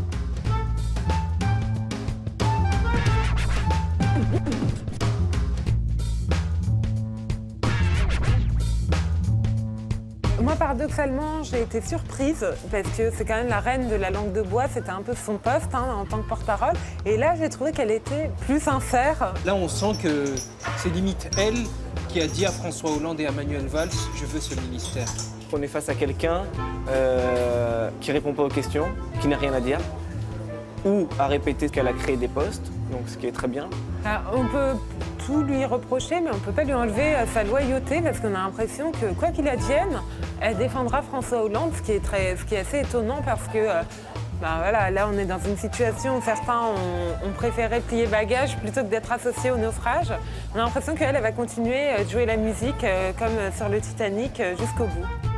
Moi, paradoxalement, j'ai été surprise parce que c'est quand même la reine de la langue de bois, c'était un peu son poste hein, en tant que porte-parole. Et là, j'ai trouvé qu'elle était plus sincère. Là, on sent que c'est limite elle qui a dit à François Hollande et à Manuel Valls « Je veux ce ministère ». On est face à quelqu'un euh, qui ne répond pas aux questions, qui n'a rien à dire, ou à répéter qu'elle a créé des postes, donc ce qui est très bien. Alors, on peut tout lui reprocher, mais on ne peut pas lui enlever sa loyauté parce qu'on a l'impression que, quoi qu'il advienne, elle défendra François Hollande, ce qui est, très, ce qui est assez étonnant parce que euh, ben voilà, là, on est dans une situation où certains ont, ont préféré plier bagages plutôt que d'être associés au naufrage. On a l'impression qu'elle elle va continuer de jouer la musique euh, comme sur le Titanic euh, jusqu'au bout.